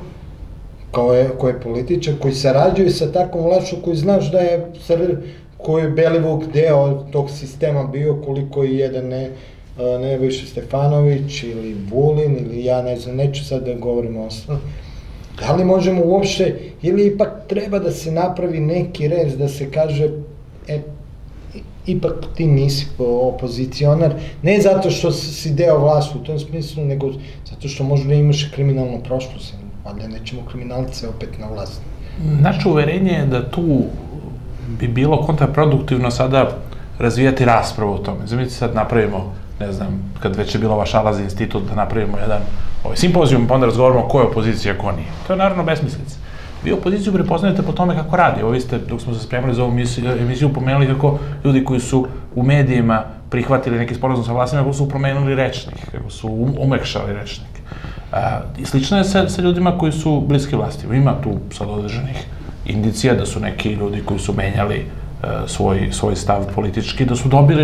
ko je političar, koji sarađuje sa takvom vlašću, koji znaš da je koji je Belivuk deo tog sistema bio, koliko je jedan Nebojša Stefanović ili Vulin ili ja ne znam, neću sad da govorim ostalo. Da li možemo uopšte, ili ipak treba da se napravi neki rez, da se kaže, e, ipak ti nisi opozicionar, ne zato što si deo vlasti u tom smislu, nego zato što možda imaš kriminalnu prošlost, ali nećemo kriminalce opet na vlasti. Naše uverenje je da tu bi bilo kontraproduktivno sada razvijati raspravu o tome. Zamislite sad napravimo, ne znam, kad već je bila ova šala za institut, da napravimo jedan simpozijum, pa onda razgovaramo ko je opozicija, ko nije. To je naravno besmislica. vi opoziciju prepoznajete po tome kako radi. Ovo vi ste, dok smo se spremali za ovu emisiju, pomenuli kako ljudi koji su u medijima prihvatili neki sporazum sa vlastima, kako su promenili rečnik, kako su umekšali rečnik. I slično je sa ljudima koji su bliski vlastima. Ima tu sad određenih indicija da su neki ljudi koji su menjali svoj stav politički, da su dobili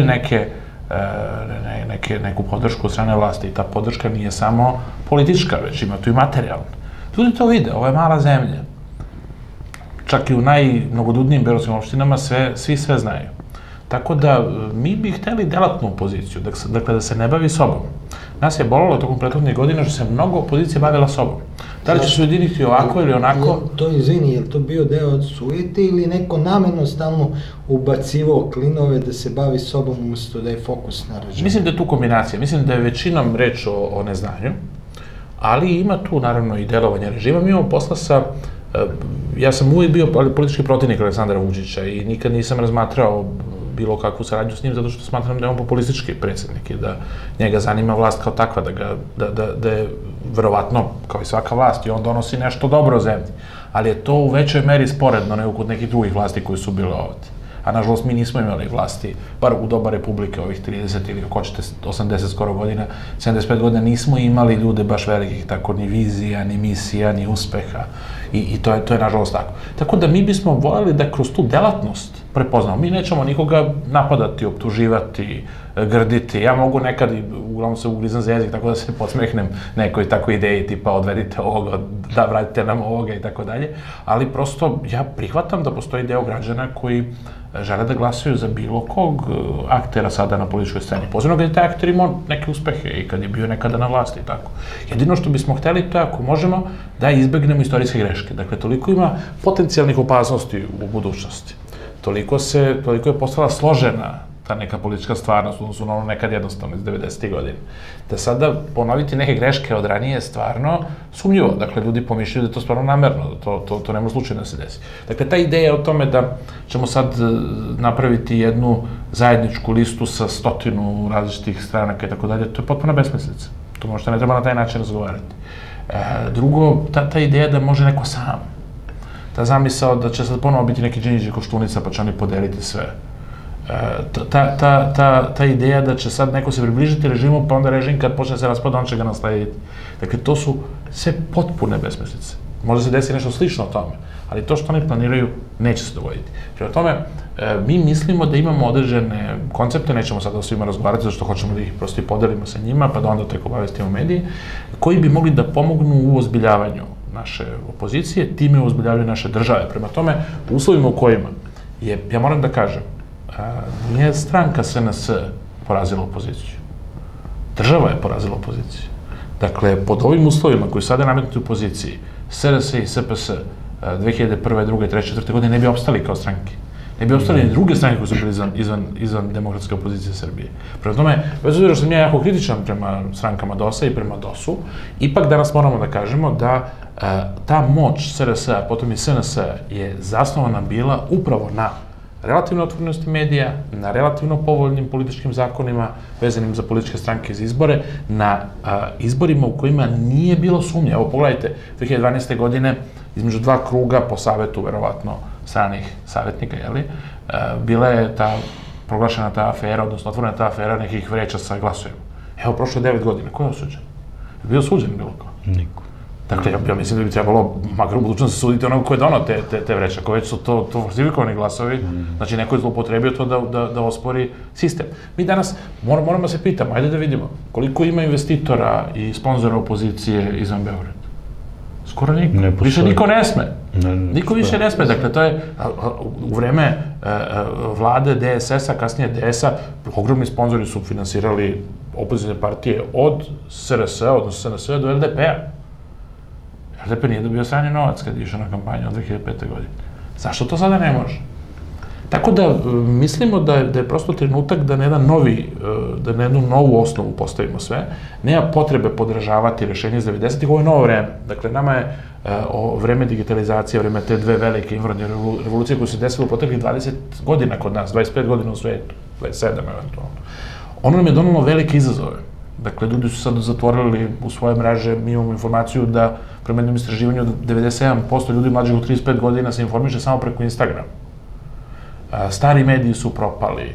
neku podršku od strane vlasti. I ta podrška nije samo politička, već ima tu i materijalna. Ljudi to vide, ovo je mala zemlja. Čak i u najmnogodudnijim beogradskim opštinama svi sve znaju. Tako da mi bi hteli delatnu opoziciju, dakle da se ne bavi sobom. Nas je bolilo tokom prethodnih godina što se mnogo opozicije bavila sobom. Da li će se ujediniti ovako ili onako? To, izvini, je li to bio deo od sujete ili neko namerno stalno ubacivao klinove da se bavi sobom umjesto da je fokus na režimu? Mislim da je tu kombinacija. Mislim da je većinom reč o neznanju, ali ima tu naravno i delovanje režima. Mi imamo posla sa... Ja sam uvijek bio politički protivnik Aleksandra Vučića i nikad nisam razmatrao bilo kakvu saradnju s njim, zato što smatram da je on populistički predsjednik i da njega zanima vlast kao takva, da je verovatno, kao i svaka vlast, i on donosi nešto dobro zemlji. Ali je to u većoj meri sporedno nego kod nekih drugih vlasti koji su bile ovdje. A nažalost mi nismo imali vlasti, bar u doba Republike, ovih trideset ili ako hoćete osamdeset skoro godina, sedamdeset pet godina, nismo imali ljude baš velikih, tako ni vizija, ni misija, ni uspeha. I to je nažalost tako. Tako da mi bismo voljeli da kroz tu delatnost prepoznamo. Mi nećemo nikoga napadati, optuživati, grditi. Ja mogu nekad, uglavnom se ugrizam za jezik, tako da se podsmehnem nekoj takoj ideji, tipa odvedite ovoga, da vratite nam ovoga i tako dalje. Ali prosto ja prihvatam da postoji deo građana koji žele da glasaju za bilo kog aktera sada na političkoj sceni. Posebno kad je taj akter imao neke uspehe i kad je bio nekada na vlasti i tako. Jedino što bismo hteli to je ako možemo da izbegnemo istorijske greške. Dakle, toliko ima potencijalnih opasnosti u budućnosti. Toliko je postala složena ta neka politička stvarnost, odnosno ono nekad jednostavno iz devedesetih godina. Da sada ponoviti neke greške od ranije je stvarno sumnjivo. Dakle, ljudi pomišljaju da je to stvarno namerno, da to nema slučajno da se desi. Dakle, ta ideja o tome da ćemo sad napraviti jednu zajedničku listu sa stotinu različitih stranaka i tako dalje, to je potpuno besmislica. To možda ne treba na taj način razgovarati. Drugo, ta ideja da može neko sam. Ta zamisao da će sad ponovo biti neki Đinđić i Koštunica pa će oni podeliti sve. Ta ideja da će sad neko se približiti režimu, pa onda režim kad počne se raspada, on će ga naslediti. Dakle, to su sve potpune besmislice. Možda se desi nešto slično o tome, ali to što oni planiraju neće se dogoditi. Prema tome, mi mislimo da imamo određene koncepte, nećemo sada o svima razgovarati, zato što hoćemo da ih prosto i podelimo sa njima, pa da onda tek obavestimo mediji, koji bi mogli da pomognu u ozbiljavanju naše opozicije, time u ozbiljavanju naše države. Prema tome, u uslovima u kojima je, ja moram da kažem, nije stranka S N S porazila opoziciju. Država je porazila opoziciju. Dakle, pod ovim uslovima koji su sada nametnuti u opoziciji, S R S i S P S dve hiljade prve, druge, treće, četvrte godine ne bi opstali kao stranke. Ne bi opstali ni druge stranke koje su bili izvan demokratske opozicije Srbije. Prema tome, bez obzira što sam ja jako kritičan prema strankama D O S A i prema D O S-u, ipak danas moramo da kažemo da ta moć S R S-a, potom i S N S-a je zasnovana bila upravo na relativno otvorenosti medija, na relativno povoljnim političkim zakonima vezanim za političke stranke iz izbore, na izborima u kojima nije bilo sumnje. Evo, pogledajte, dve hiljade dvanaeste. godine između dva kruga po savetu, verovatno, stranih savjetnika, jeli, bila je ta proglašena ta afera, odnosno otvorena ta afera nekih vreća sa glasovima. Evo, prošlo je devet godina. Ko je osuđen? Je bio osuđen bilo ko? Niko. Dakle, ja mislim da bi trebalo, makar u budućnosti suditi onog ko je donao te vreće, ako već su to falsifikovani glasovi, znači neko je zloupotrebio to da ospori sistem. Mi danas moramo da se pitamo, ajde da vidimo, koliko ima investitora i sponzora opozicije izvan Beograda? Skoro niko. Više niko ne sme. Niko više ne sme. Dakle, to je u vreme vlade D S S-a, kasnije D S-a, ogromni sponzori su finansirali opozicijne partije od S R S-a, odnosno S N S-a do L D P-a. L D P nije dobio strani novac kad je išao na kampanju od dve hiljade pete. godine. Zašto to sada ne može? Tako da mislimo da je prosto trenutak da na jedan novi, da na jednu novu osnovu postavimo sve. Nema potrebe podražavati rešenje iz devedesetih. Ovo je novo vreme. Dakle, nama je vreme digitalizacije, vreme te dve velike informativne revolucije koje se desilo u proteklih dvadeset godina kod nas, dvadeset pet godina u svetu, dvadeset sedam eventualno. Ono nam je donalo velike izazove. Dakle, ljudi su sad zatvorili u svoje mreže, mi imamo informaciju da prema jednom istraživanju devedeset sedam posto ljudi mlađih od trideset pet godina se informiše samo preko Instagrama. Stari mediji su propali,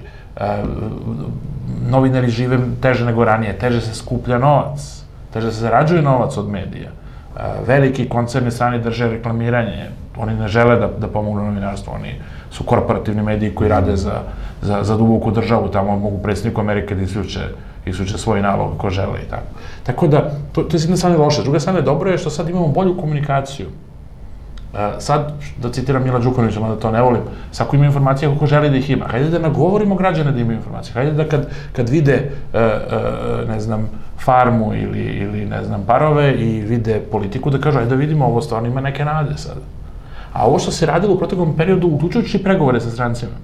novinari žive teže nego ranije, teže se skuplja novac, teže se zarađuje novac od medija. Veliki koncerni strani drže reklamiranje, oni ne žele da, da pomognu novinarstvu, oni su korporativni mediji koji rade za, za, za duboku državu, tamo mogu predsjedniku Amerike da isključe, isključe svoj nalog ako žele i tako. Tako da, to, to je s jedne strane loše. S druge strane, dobro je što sad imamo bolju komunikaciju. Sad, da citiram Mila Đukanovića, mada to ne volim, svako ima informacije kako želi da ih ima. Hajde da nagovorimo građane da imaju informacije. Hajde da kad, kad vide, ne znam, farmu ili, ili, ne znam, parove i vide politiku, da kažu, ajde da vidimo, ovo stvarno ima neke nade sad. A ovo što se radilo u proteklom periodu, uključujući pregovore sa strancima,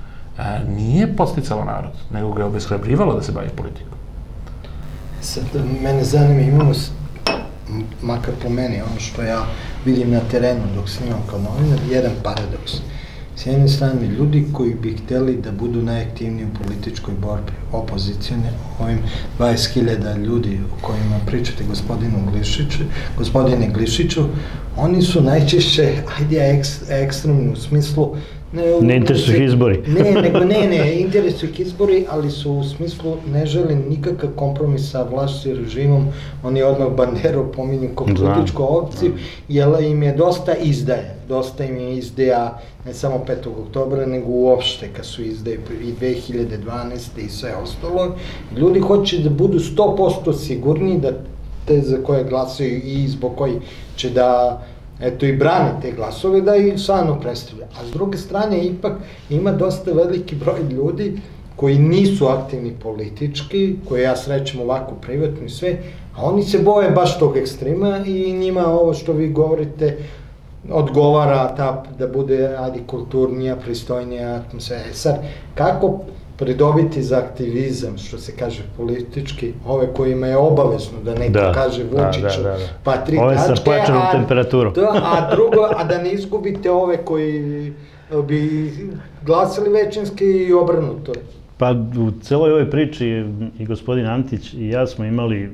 nije podsticalo narod, nego ga je obeshrabrivalo da se bavi politikom. Sad, mene zanima, imamo, makar po meni, ono što ja vidim na terenu dok snimam kao novinar, jedan paradoks. S jedne strane, ljudi koji bi hteli da budu najaktivniji u političkoj borbi, opozicijone, ovim dvadeset hiljada ljudi o kojima pričate gospodinu Glišiću, gospodine Glišiću, oni su najčešće, ajde, ekstremni u smislu, ne interesuju ih izbori. Ne, nego ne, ne, interesuju ih izbori, ali su u smislu ne žele nikakav kompromis sa vlašću i režimom, oni odmah Banderu pominju kao političku opciju, jer im je dosta izdaje, dosta im je izdaja ne samo petog oktobra, nego uopšte kad su izdaje i dve hiljade dvanaeste i sve ostalo. Ljudi hoće da budu sto posto sigurni da te za koje glasaju i zbog koji će da eto i brane te glasove, da ih stvarno predstavlja. A s druge strane, ipak ima dosta veliki broj ljudi koji nisu aktivni politički, koje ja srećem ovako privatno i sve, a oni se boje baš tog ekstrema i njima ovo što vi govorite odgovara ta, da bude ajde, kulturnija, pristojnija atmosfera. Sad, kako pridobiti za aktivizam, što se kaže politički, ove kojima je obavezno da neko da, kaže Vučiću, da, da, da. pa tri ove tačke, sa pojačanom temperaturom. Da, a drugo, a da ne izgubite ove koji bi glasali većinski i obrnuto. Pa u celoj ovoj priči i gospodin Antić i ja smo imali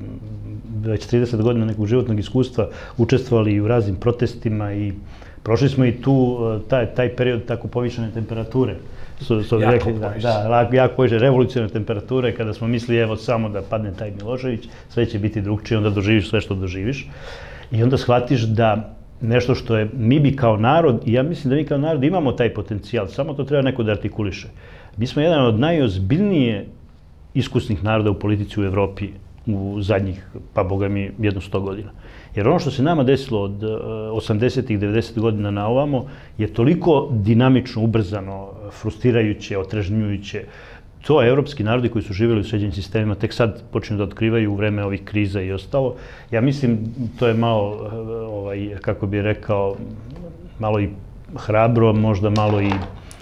već trideset godina nekog životnog iskustva, učestvovali i u raznim protestima i prošli smo i tu taj, taj period tako povišene temperature. Su, su jako rekli, da, da, jako povišene revolucionarne temperature, kada smo mislili evo samo da padne taj Milošević, sve će biti drugčije, onda doživiš sve što doživiš. I onda shvatiš da nešto što je, mi bi kao narod, i ja mislim da mi kao narod imamo taj potencijal, samo to treba neko da artikuliše. Mi smo jedan od najozbiljnije iskusnih naroda u politici u Evropi u zadnjih, pa boga mi, jedno sto godina. Jer ono što se nama desilo od osamdesetih, devedesetih godina na ovamo je toliko dinamično, ubrzano, frustrirajuće, otrežnjujuće. To evropski narodi koji su živjeli u sređenim sistemima tek sad počinju da otkrivaju u vreme ovih kriza i ostalo. Ja mislim, to je malo, ovaj, kako bih rekao, malo i hrabro, možda malo i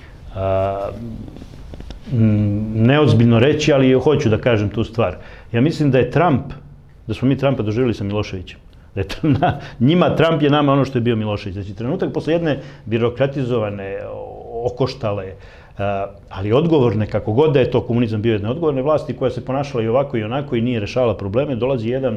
a, neozbiljno reći, ali hoću da kažem tu stvar. Ja mislim da je Trump, da smo mi Trumpa doživjeli sa Miloševićem. Da je njima Trump je nama ono što je bio Milošević. Znači, trenutak posle jedne birokratizovane, okoštale, ali odgovorne, kako god da je to komunizam bio jedne odgovorne vlasti koja se ponašala i ovako i onako i nije rešavala probleme, dolazi jedan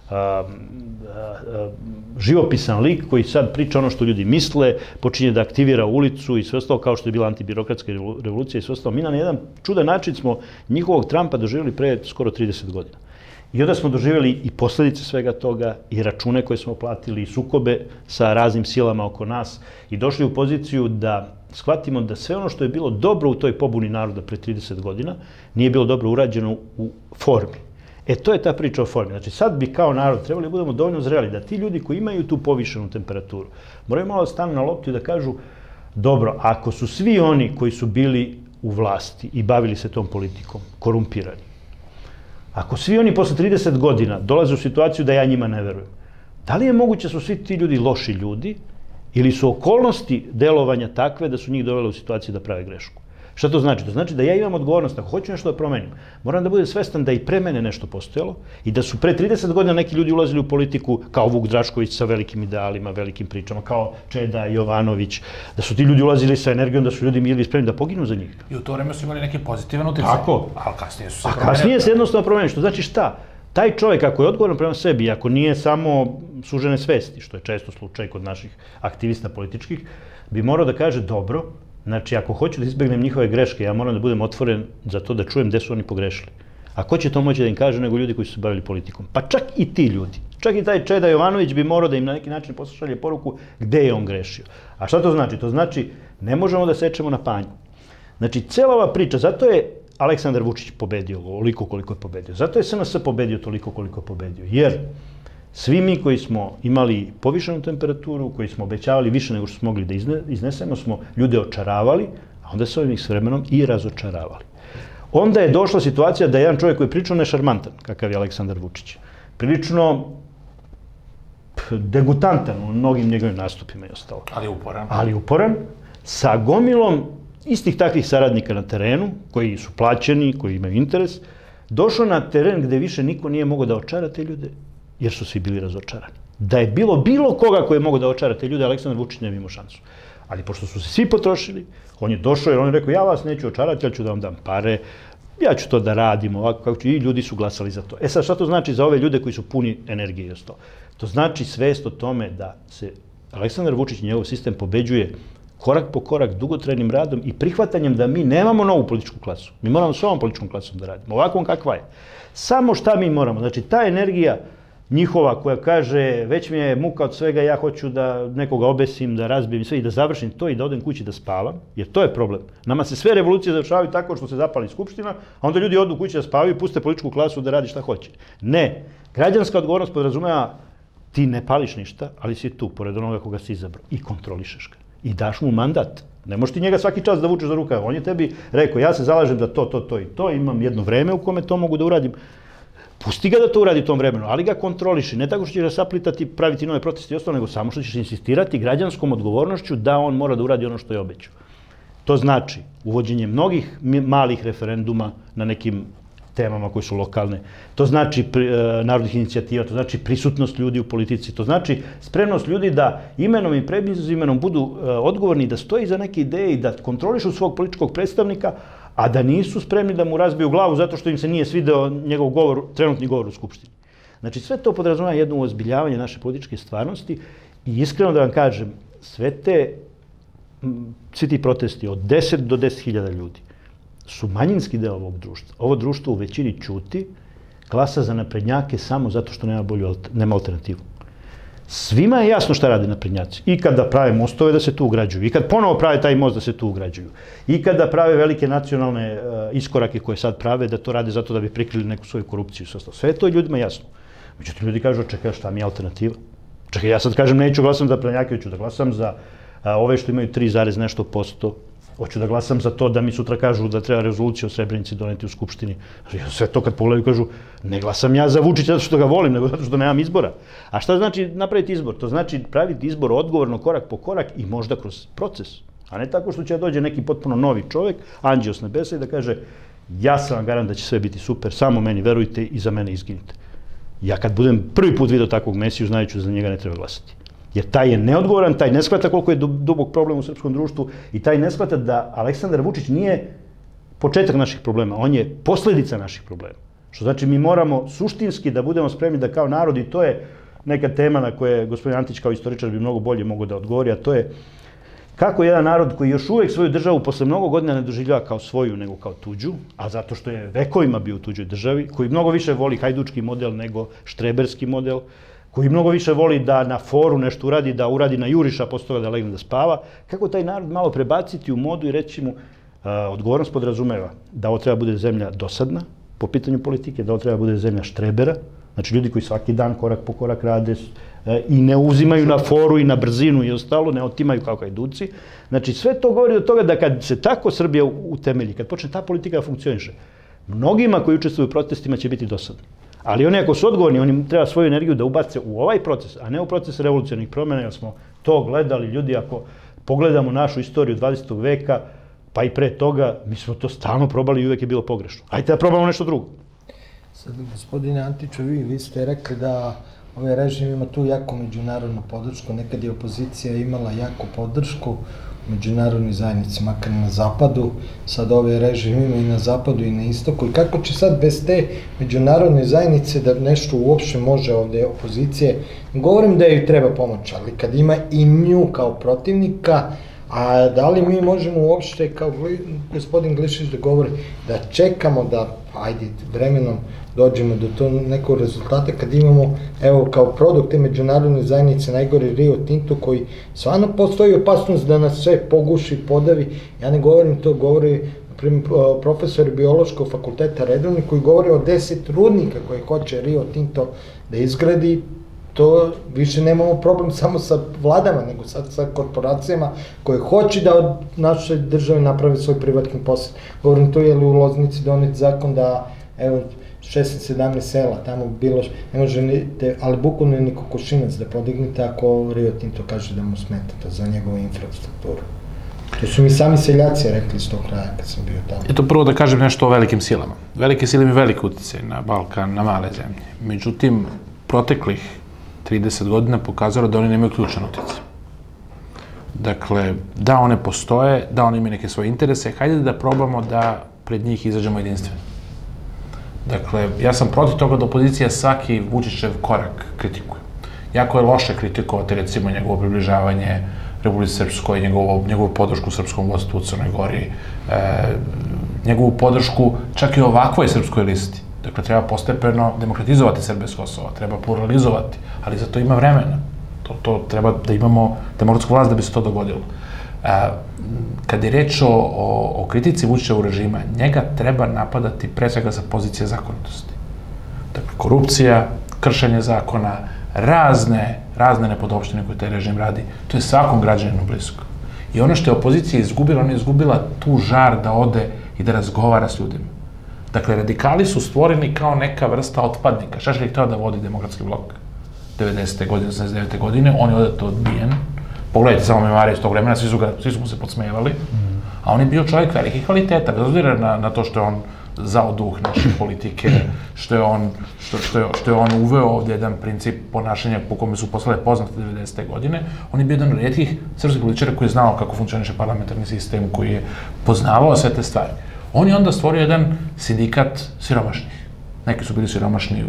živopisan lik koji sad priča ono što ljudi misle, počinje da aktivira ulicu i sve ostalo kao što je bila antibirokratska revolucija i sve ostalo. Mi na jedan čudan način smo njihovog Trumpa doživjeli pre skoro trideset godina. I onda smo doživjeli i posledice svega toga, i račune koje smo platili, i sukobe sa raznim silama oko nas, i došli u poziciju da shvatimo da sve ono što je bilo dobro u toj pobuni naroda pre trideset godina, nije bilo dobro urađeno u formi. E, to je ta priča o formi. Znači, sad bi kao narod trebali da budemo dovoljno zreli da ti ljudi koji imaju tu povišenu temperaturu moraju malo da stanu na loptu i da kažu, dobro, ako su svi oni koji su bili u vlasti i bavili se tom politikom korumpirani, ako svi oni posle trideset godina dolaze u situaciju da ja njima ne verujem, da li je moguće da su svi ti ljudi loši ljudi ili su okolnosti delovanja takve da su njih dovele u situaciju da prave grešku? Šta to znači? To znači da ja imam odgovornost, ako hoću nešto da promenim, moram da budem svestan da i pre mene nešto postojalo i da su pre trideset godina neki ljudi ulazili u politiku kao Vuk Drašković sa velikim idealima, velikim pričama, kao Čeda Jovanović, da su ti ljudi ulazili sa energijom, da su ljudi bili spremni da poginu za njih. I u to vreme su imali neki pozitivan uticaj. Tako. Ali kasnije su se promenili. A kasnije se jednostavno promenili. Što znači šta? Taj čovjek, ako je odgovoran prema sebi, ako nije samo sužene svesti, što je često slučaj kod naših aktivista političkih, bi morao da kaže, dobro, znači ako hoću da izbegnem njihove greške, ja moram da budem otvoren za to da čujem gde su oni pogrešili. A ko će to moći da im kaže nego ljudi koji su se bavili politikom? Pa čak i ti ljudi. Čak i taj Čeda Jovanović bi morao da im na neki način pošalje poruku gde je on grešio. A šta to znači? To znači ne možemo da sečemo na panju. Znači, cela ova priča, zato je Aleksandar Vučić pobedio ovoliko koliko je pobedio. Zato je S N S pobedio toliko koliko je pobedio. Jer svi mi koji smo imali povišenu temperaturu, koji smo obećavali više nego što smo mogli da iznesemo, smo ljude očaravali, a onda se ovim s vremenom i razočaravali. Onda je došla situacija da je jedan čovjek koji je prilično nešarmantan, kakav je Aleksandar Vučić, prilično degutantan u mnogim njegovim nastupima i ostalo. Ali uporan. Ali uporan, sa gomilom istih takvih saradnika na terenu, koji su plaćeni, koji imaju interes, došao na teren gde više niko nije mogao da očara te ljude, jer su svi bili razočarani. Da je bilo bilo koga koji je mogao da očara te ljude, Aleksandar Vučić ne bi imao šansu. Ali pošto su se svi potrošili, on je došao jer on je rekao, ja vas neću očarati, ja ću da vam dam pare, ja ću to da radim ovako kako ću, i ljudi su glasali za to. E sad, šta to znači za ove ljude koji su puni energije i ostalo? To znači svest o tome da se Aleksandar Vučić i njegov sistem pobeđuje korak po korak, dugotrajnim radom i prihvatanjem da mi nemamo novu političku klasu. Mi moramo s ovom političkom klasom da radimo, ovakvom kakva je. Samo šta mi moramo, znači ta energija njihova koja kaže već mi je muka od svega, ja hoću da nekoga obesim, da razbijem sve i da završim to i da odem kući da spavam, jer to je problem. Nama se sve revolucije završavaju tako što se zapali skupština, a onda ljudi odu kući da spavaju i puste političku klasu da radi šta hoće. Ne, građanska odgovornost podrazumeva ti ne pališ ništa, ali si tu, pored onoga koga si izabrao i kontrolišeš ga. I daš mu mandat. Ne možeš ti njega svaki čas da vučeš za rukav. On je tebi rekao, ja se zalažem za to, to, to i to, imam jedno vreme u kome to mogu da uradim. Pusti ga da to uradi u tom vremenu, ali ga kontroliši. Ne tako što ćeš ga saplitati, praviti nove proteste i ostalo, nego samo što ćeš insistirati građanskom odgovornošću da on mora da uradi ono što je obećao. To znači uvođenje mnogih malih referenduma na nekim temama koje su lokalne. To znači narodnih inicijativa, to znači prisutnost ljudi u politici, to znači spremnost ljudi da imenom i prezimenom budu odgovorni, da stoji za neke ideje i da kontrolišu svog političkog predstavnika, a da nisu spremni da mu razbiju glavu zato što im se nije svideo njegov govor, trenutni govor u Skupštini. Znači, sve to podrazumeva jedno uozbiljavanje naše političke stvarnosti i iskreno da vam kažem, sve te, svi ti protesti od deset do deset hiljada ljudi su manjinski deo ovog društva. Ovo društvo u većini ćuti, glasa za naprednjake samo zato što nema bolju, nema alternativu. Svima je jasno šta rade naprednjaci. I kada prave mostove da se tu ugrađuju, i kad ponovo prave taj most da se tu ugrađuju, i kada prave velike nacionalne iskorake koje sad prave, da to rade zato da bi prikrili neku svoju korupciju. Sve to je ljudima jasno. Međutim, ljudi kažu, čekaj, šta mi je alternativa? Čekaj, ja sad kažem, neću glasam za naprednjake, hoću da glasam za ove što imaju tri zarez nešto posto. Hoću da glasam za to da mi sutra kažu da treba rezoluciju o Srebrenici doneti u Skupštini. Sve to kad pogledaju kažu, ne glasam ja za Vučića zato što ga volim, nego zato što nemam izbora. A šta znači napraviti izbor? To znači praviti izbor odgovorno, korak po korak i možda kroz proces. A ne tako što će da dođe neki potpuno novi čovjek, anđeo s nebesa i da kaže, ja sam vam garant da će sve biti super, samo meni verujte i za mene izginite. Ja kad budem prvi put vidio takvog Mesiju, znajuću da za njega ne treba glasati. Jer taj je neodgovoran, taj ne shvata koliko je dubok problem u srpskom društvu i taj ne shvata da Aleksandar Vučić nije početak naših problema, on je posljedica naših problema. Što znači mi moramo suštinski da budemo spremni da kao narod, i to je neka tema na koje gospodin Antić kao istoričar bi mnogo bolje mogao da odgovori, a to je kako jedan narod koji još uvek svoju državu posle mnogo godina ne doživljava kao svoju nego kao tuđu, a zato što je vekovima bio u tuđoj državi, koji mnogo više voli hajdučki model nego štreberski model, koji mnogo više voli da na foru nešto uradi, da uradi na juriša, posle toga da legne da spava, kako taj narod malo prebaciti u modu i reći mu odgovornost podrazumeva da ovo treba bude zemlja dosadna po pitanju politike, da ovo treba bude zemlja štrebera, znači ljudi koji svaki dan korak po korak rade i ne uzimaju na foru i na brzinu i ostalo, ne otimaju kao hajduci. Znači sve to govori od toga da kad se tako Srbija utemelji, kad počne ta politika da funkcioniše, mnogima koji učestvuju u protestima će biti dosadno. Ali oni ako su odgovorni, oni treba svoju energiju da ubace u ovaj proces, a ne u proces revolucionarnih promjena, jer smo to gledali ljudi, ako pogledamo našu istoriju dvadesetog veka, pa i pre toga, mi smo to stalno probali i uvek je bilo pogrešno. Ajde da probamo nešto drugo. Sad, gospodine Antiću, vi, vi ste rekli da ovaj režim ima tu jaku međunarodnu podršku, nekad je opozicija imala jaku podršku, međunarodnoj zajednici, makar na zapadu, sad ove režime ima i na zapadu i na istoku, i kako će sad bez te međunarodne zajednice da nešto uopšte može ovde opozicije, govorim da joj treba pomoć, ali kad ima i nju kao protivnika, a da li mi možemo uopšte, kao gospodin Glišić da govori, da čekamo da, ajde, vremenom dođemo do to nekog rezultata kad imamo, evo, kao produkt te međunarodne zajednice najgori Rio Tinto, koji stvarno postoji opasnost da nas sve poguši, podavi. Ja ne govorim to, govori profesor biološkog fakulteta redovni koji govori o deset rudnika koje hoće Rio Tinto da izgradi. To više nemamo problem samo sa vladama, nego sad sa korporacijama koje hoće da od naše države naprave svoj privatni posao. Govorim to je li u Loznici donet zakon da, evo, šesnaest sedamnaest sela, tamo bilo, ne možete, ali bukvalno ni kokošinac da podignete ako Rio Tinto kaže da mu smeta za njegovu infrastrukturu. To su mi sami seljaci rekli iz tog kraja kad sam bio tamo. Eto, prvo da kažem nešto o velikim silama. Velike sile imaju velik uticaj na Balkan, na male zemlje. Međutim, proteklih trideset godina pokazalo da oni nemaju ključan uticaj. Dakle, da one postoje, da one imaju neke svoje interese, hajde da probamo da pred njih izađemo jedinstveni. Dakle, ja sam protiv toga da opozicija svaki Vučićev korak kritikuje. Jako je loše kritikovati, recimo, njegovo približavanje Republici Srpskoj, njegovu podršku srpskom vodstvu u Crnoj Gori, njegovu podršku čak i ovakvoj srpskoj listi. Dakle, treba postepeno demokratizovati Srbe s Kosova, treba pluralizovati, ali za to ima vremena. To treba da imamo demokratsku vlast da bi se to dogodilo. Kad je reč o kritici Vučićevog režima, njega treba napadati pre svega sa pozicije zakonitosti. Dakle, korupcija, kršenje zakona, razne, razne nepodopštine koje taj režim radi, to je svakom građaninu blisko. I ono što je opozicija izgubila, ona je izgubila tu žar da ode i da razgovara s ljudima. Dakle, radikali su stvoreni kao neka vrsta otpadnika. Šešelj je hteo da vodi demokratski blok devedesete godine, osamdeset devete godine, on je odato odbijen. Pogledajte samo memoare iz tog vremena, svi su mu se podsmevali. A on je bio čovjek velikih kvaliteta, bez obzira na to što je on zao duh naše politike, što je on uveo ovdje jedan princip ponašanja po kome su postale poznate devedesete godine. On je bio jedan od rijetkih srpskih političara koji je znao kako funkcioniše parlamentarni sistem, koji je poznavao sve te stvari. On je onda stvorio jedan sindikat siromašnih. Neki su bili siromašni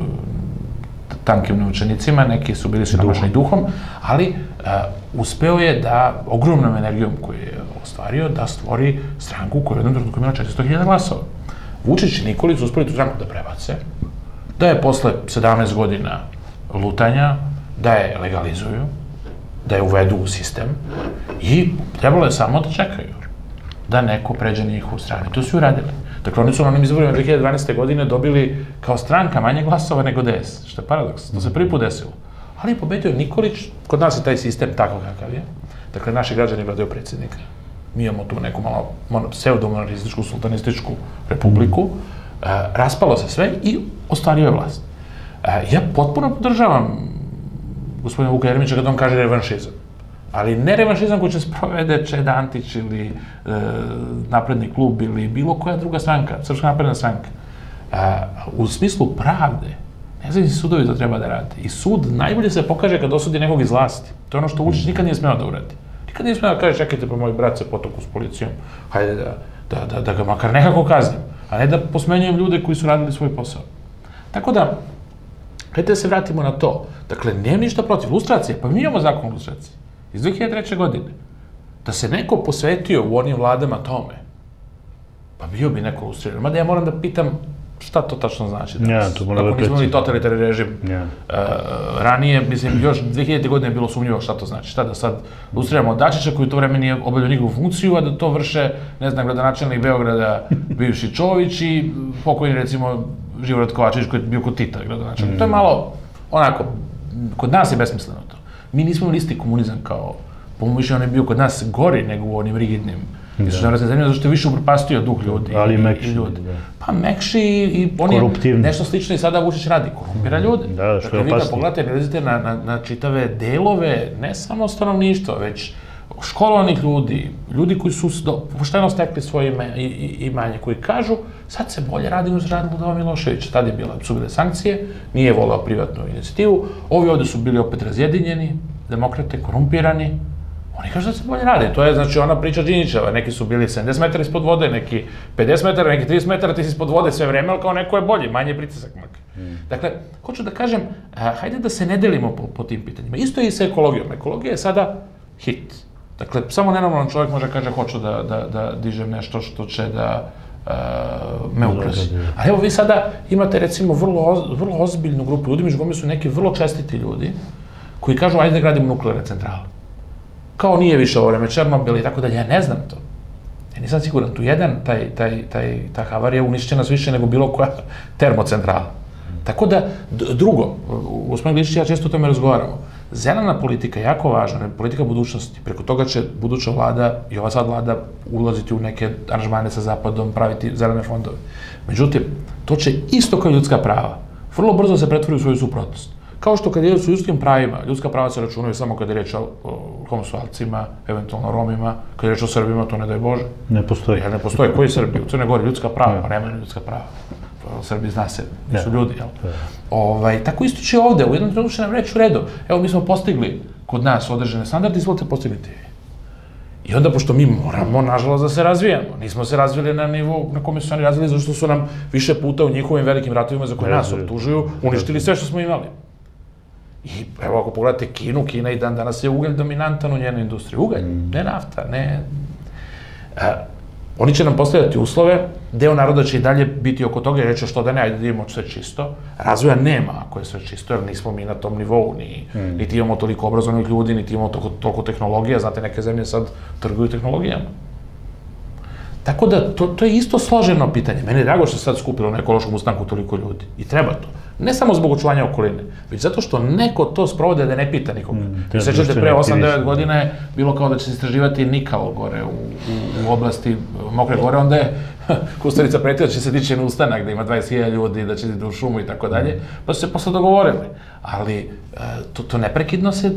tankim naučenicima, neki su bili siromašni duhom, ali uspeo je da, ogromnom energijom koju je ostvario, da stvori stranku koja je u jednom trenutku imala četiristo hiljada glasova. Vučić i Nikolić su uspeli tu stranku da prebace, da je posle sedamnaest godina lutanja, da je legalizuju, da je uvedu u sistem i trebalo je samo da čekaju da neko pređe na njihovu stranu. To su uradili. Dakle, oni su na onim izborima dve hiljade dvanaeste. godine dobili kao stranka manje glasova nego D S, što je paradoks. To se prvi put desilo. Ali je pobedio Nikolić, kod nas je taj sistem tako kakav je. Dakle, naši građani gledaju predsjednika. Mi imamo tu neku malo pseudomonarhističku, sultanističku republiku. Raspalo se sve i ostvario je vlast. Ja potpuno podržavam gospodina Vuka Jeremića kad on kaže revanšizam. Ali ne revanšizam koji će sprovede Čeda Antić ili Napredni klub ili bilo koja druga stranka, Srpska napredna stranka. U smislu pravde, nezavisni sudovi to treba da rade. I sud najbolje se pokaže kad osudi nekog iz vlasti. To je ono što Vučić nikad nije smeo da uradi. Nikad nije smeo da kaže, čekajte pa moj brat se potoku s policijom, hajde da ga makar nekako kaznim, a ne da posmenjujem ljude koji su radili svoj posao. Tako da, hajde da se vratimo na to. Dakle, nemam ništa protiv. Lustracije, pa mi imamo zakon o lustraciji iz dve hiljade treće. godine. Da se neko posvetio u onim vladama tome, pa bio bi neko lustriran. Mada ja moram da pitam šta to tačno znači danas. Kako nismo imali totalitarni režim ranije, mislim, još dve hiljade. godine je bilo sumnjivo šta to znači. Šta da sad lustriramo Dačića koji u to vreme nije obavljao njegovu funkciju, a da to vrše, ne znam, gradonačelnik Beograda, bivši Čović i pokojni, recimo, Živorad Kovačević koji je bio kod Tita gradonačelnik. To je malo, onako, kod nas je besmisleno to. Mi nismo imali isti komunizam kao, po mojom mišljenju, on je bio kod nas gori nego u onim rigidnim istočnoevropskim zemljama, zato što je više upropastio duh ljudi i ljudi. Pa mekši i on je nešto slično i sada Vučić radi, korumpira ljude. Dakle, vi kad pogledate, analizite na čitave delove, ne samo stanovništva, već školovanih ljudi, ljudi koji su pošteno stekli svoje imanje, koji kažu, sad se bolje radi uz rad Ludova Miloševića. Tad je su bile sankcije, nije volao privatnu inicijativu, ovi ovde su bili opet razjedinjeni, demokrate, korumpirani, Oni kažu da se bolje radi. To je, znači, ona priča Đinđićeva. Neki su bili sedamdeset metara ispod vode, neki pedeset metara, neki trideset metara, ti si ispod vode sve vreme, ali kao neko je bolji, manje pritisak makar. Dakle, hoću da kažem, hajde da se ne delimo po tim pitanjima. Isto je i sa ekologijom. Ekologija je sada hit. Dakle, samo nenormalan čovjek može kaže hoću da dižem nešto što će da me ukrasi. Ali evo vi sada imate recimo vrlo ozbiljnu grupu ljudi, među kojima su neki vrlo čestiti ljudi koji kažu ajde da gradimo nuklearne centrale. Kao nije više ovo vreme Černobil i tako dalje, ja ne znam to. Ja nisam siguran, tu jedan, ta havarija unišće nas više nego bilo koja termocentrala. Tako da, drugo, gospodin Glišić i ja često o tome razgovaramo, zelena politika je jako važna, politika budućnosti. Preko toga će buduća vlada i ova sad vlada ulaziti u neke aranžmane sa Zapadom, praviti zelene fondove. Međutim, to će isto kao ljudska prava vrlo brzo se pretvori u svoju suprotnost. Kao što kad je s ljudskim pravima, ljudska prava se računaju samo kad je reč o homoseksualcima, eventualno Romima, kad je reč o Srbima, to ne daj Bože. Ne postoji. Ne postoji. Koji Srbi? U Crnoj Gori ljudska prava, pa nema ljudska prava. Srbi zna se, nisu ljudi, jel? Tako isto će ovde, u jednom trenutku će nam reći u redu. Evo, mi smo postigli kod nas određene standarde, izvolite postigniti vi. I onda, pošto mi moramo, nažalost, da se razvijamo. Nismo se razvili na nivou na kome su oni razvili, zato što su nam više puta u njihovim velikim ratovima za koje nas optužuju, uništili sve što smo imali. I evo, ako pogledate Kinu, Kina i dan danas je ugalj dominantan u njenoj industriji. Ugalj, ne nafta, ne... Oni će nam postavljati uslove, deo naroda će i dalje biti oko toga i reći što da ne, ajde da imamo sve čisto. Razvoja nema ako je sve čisto, jer nismo mi na tom nivou, niti imamo toliko obrazovanih ljudi, niti imamo toliko tehnologija, znate, neke zemlje sad trguju tehnologijama. Tako da, to je isto složeno pitanje. Meni je drago što se sad skupilo na ekološkom ustanku toliko ljudi. I treba to. Ne samo zbog očuvanja okoline, već zato što neko to sprovode da ne pita nikog. Vi sećate, pre osam devet godina je bilo kao da će se istraživati nikal gore u oblasti Mokre gore, onda je Kusturica pretio da će se dići na ustanak, da ima dvadeset hiljada ljudi, da će ići u šumu i tako dalje, pa su se posle dogovorili. Ali to neprekidno se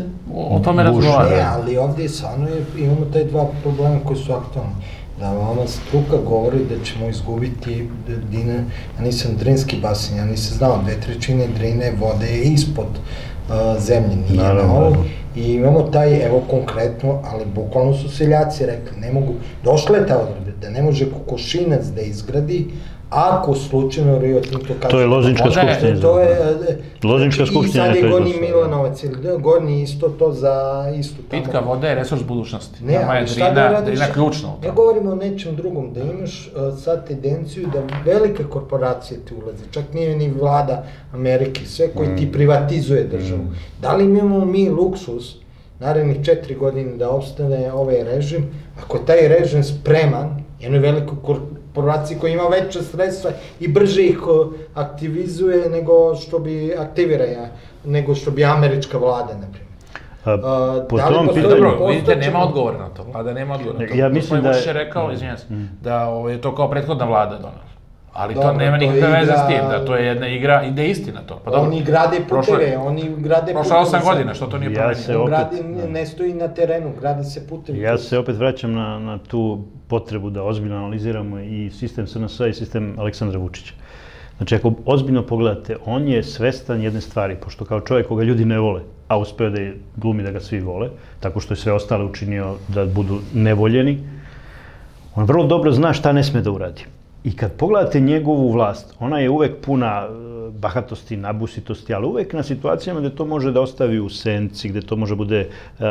o tome razgovara. Ne, ali ovdje stvarno imamo taj dva problema koji su aktualni. Da vama struka govori da ćemo izgubiti Dine, ja nisam Drinski basen, ja nisam znao, dve trećine Drine vode je ispod zemlje, nije na ovo. I imamo taj, evo konkretno, ali bukvalno su seljaci rekli, ne mogu, došla je ta odredba, da ne može Kokošinac da izgradi, ako slučajno Rio Tinto kaže... To je Loznička skupština. To je... Loznička skupština je to izglasala. I sad je Gornji Milanovac, Gornji isto to za istu tamo... Pitka voda je resurs budućnosti. Ne, ali šta da radiš? Drina ključno. Ja govorim o nečem drugom, da imaš sad tendenciju da velike korporacije ti ulaze, čak nije ni vlada Amerike, sve koji ti privatizuje državu. Da li imamo mi luksus narednih četiri godine da opstane ovaj režim, ako je taj režim spreman, jednoj velikoj korporaciji koja ima veća sredstva i brže ih aktivizuje nego što bi aktivira, nego što bi američka vlada, na primjer. Po tom pitanju... Vidite, nema odgovora na to, vlada nema odgovora na to. Ja mislim da je... Gospodin Vučić je rekao, izvinjam se, da je to kao prethodna vlada donala. Ali to nema nikakve veze s tim, da to je jedna igra i da je istina to. Oni grade puteve, oni grade puteve. Prošla osam godina, što to nije promenilo? Ne stoji na terenu, grade se putevi. Ja se opet vraćam na tu potrebu da ozbiljno analiziramo i sistem S N S-a i sistem Aleksandra Vučića. Znači, ako ozbiljno pogledate, on je svestan jedne stvari, pošto kao čovjek koga ljudi ne vole, a uspeo da je glumi da ga svi vole, tako što je sve ostale učinio da budu nevoljeni, on vrlo dobro zna šta ne sme da uradi. I kad pogledate njegovu vlast, ona je uvek puna bahatosti, nabusitosti, ali uvek na situacijama gde to može da ostavi u senci, gde to može bude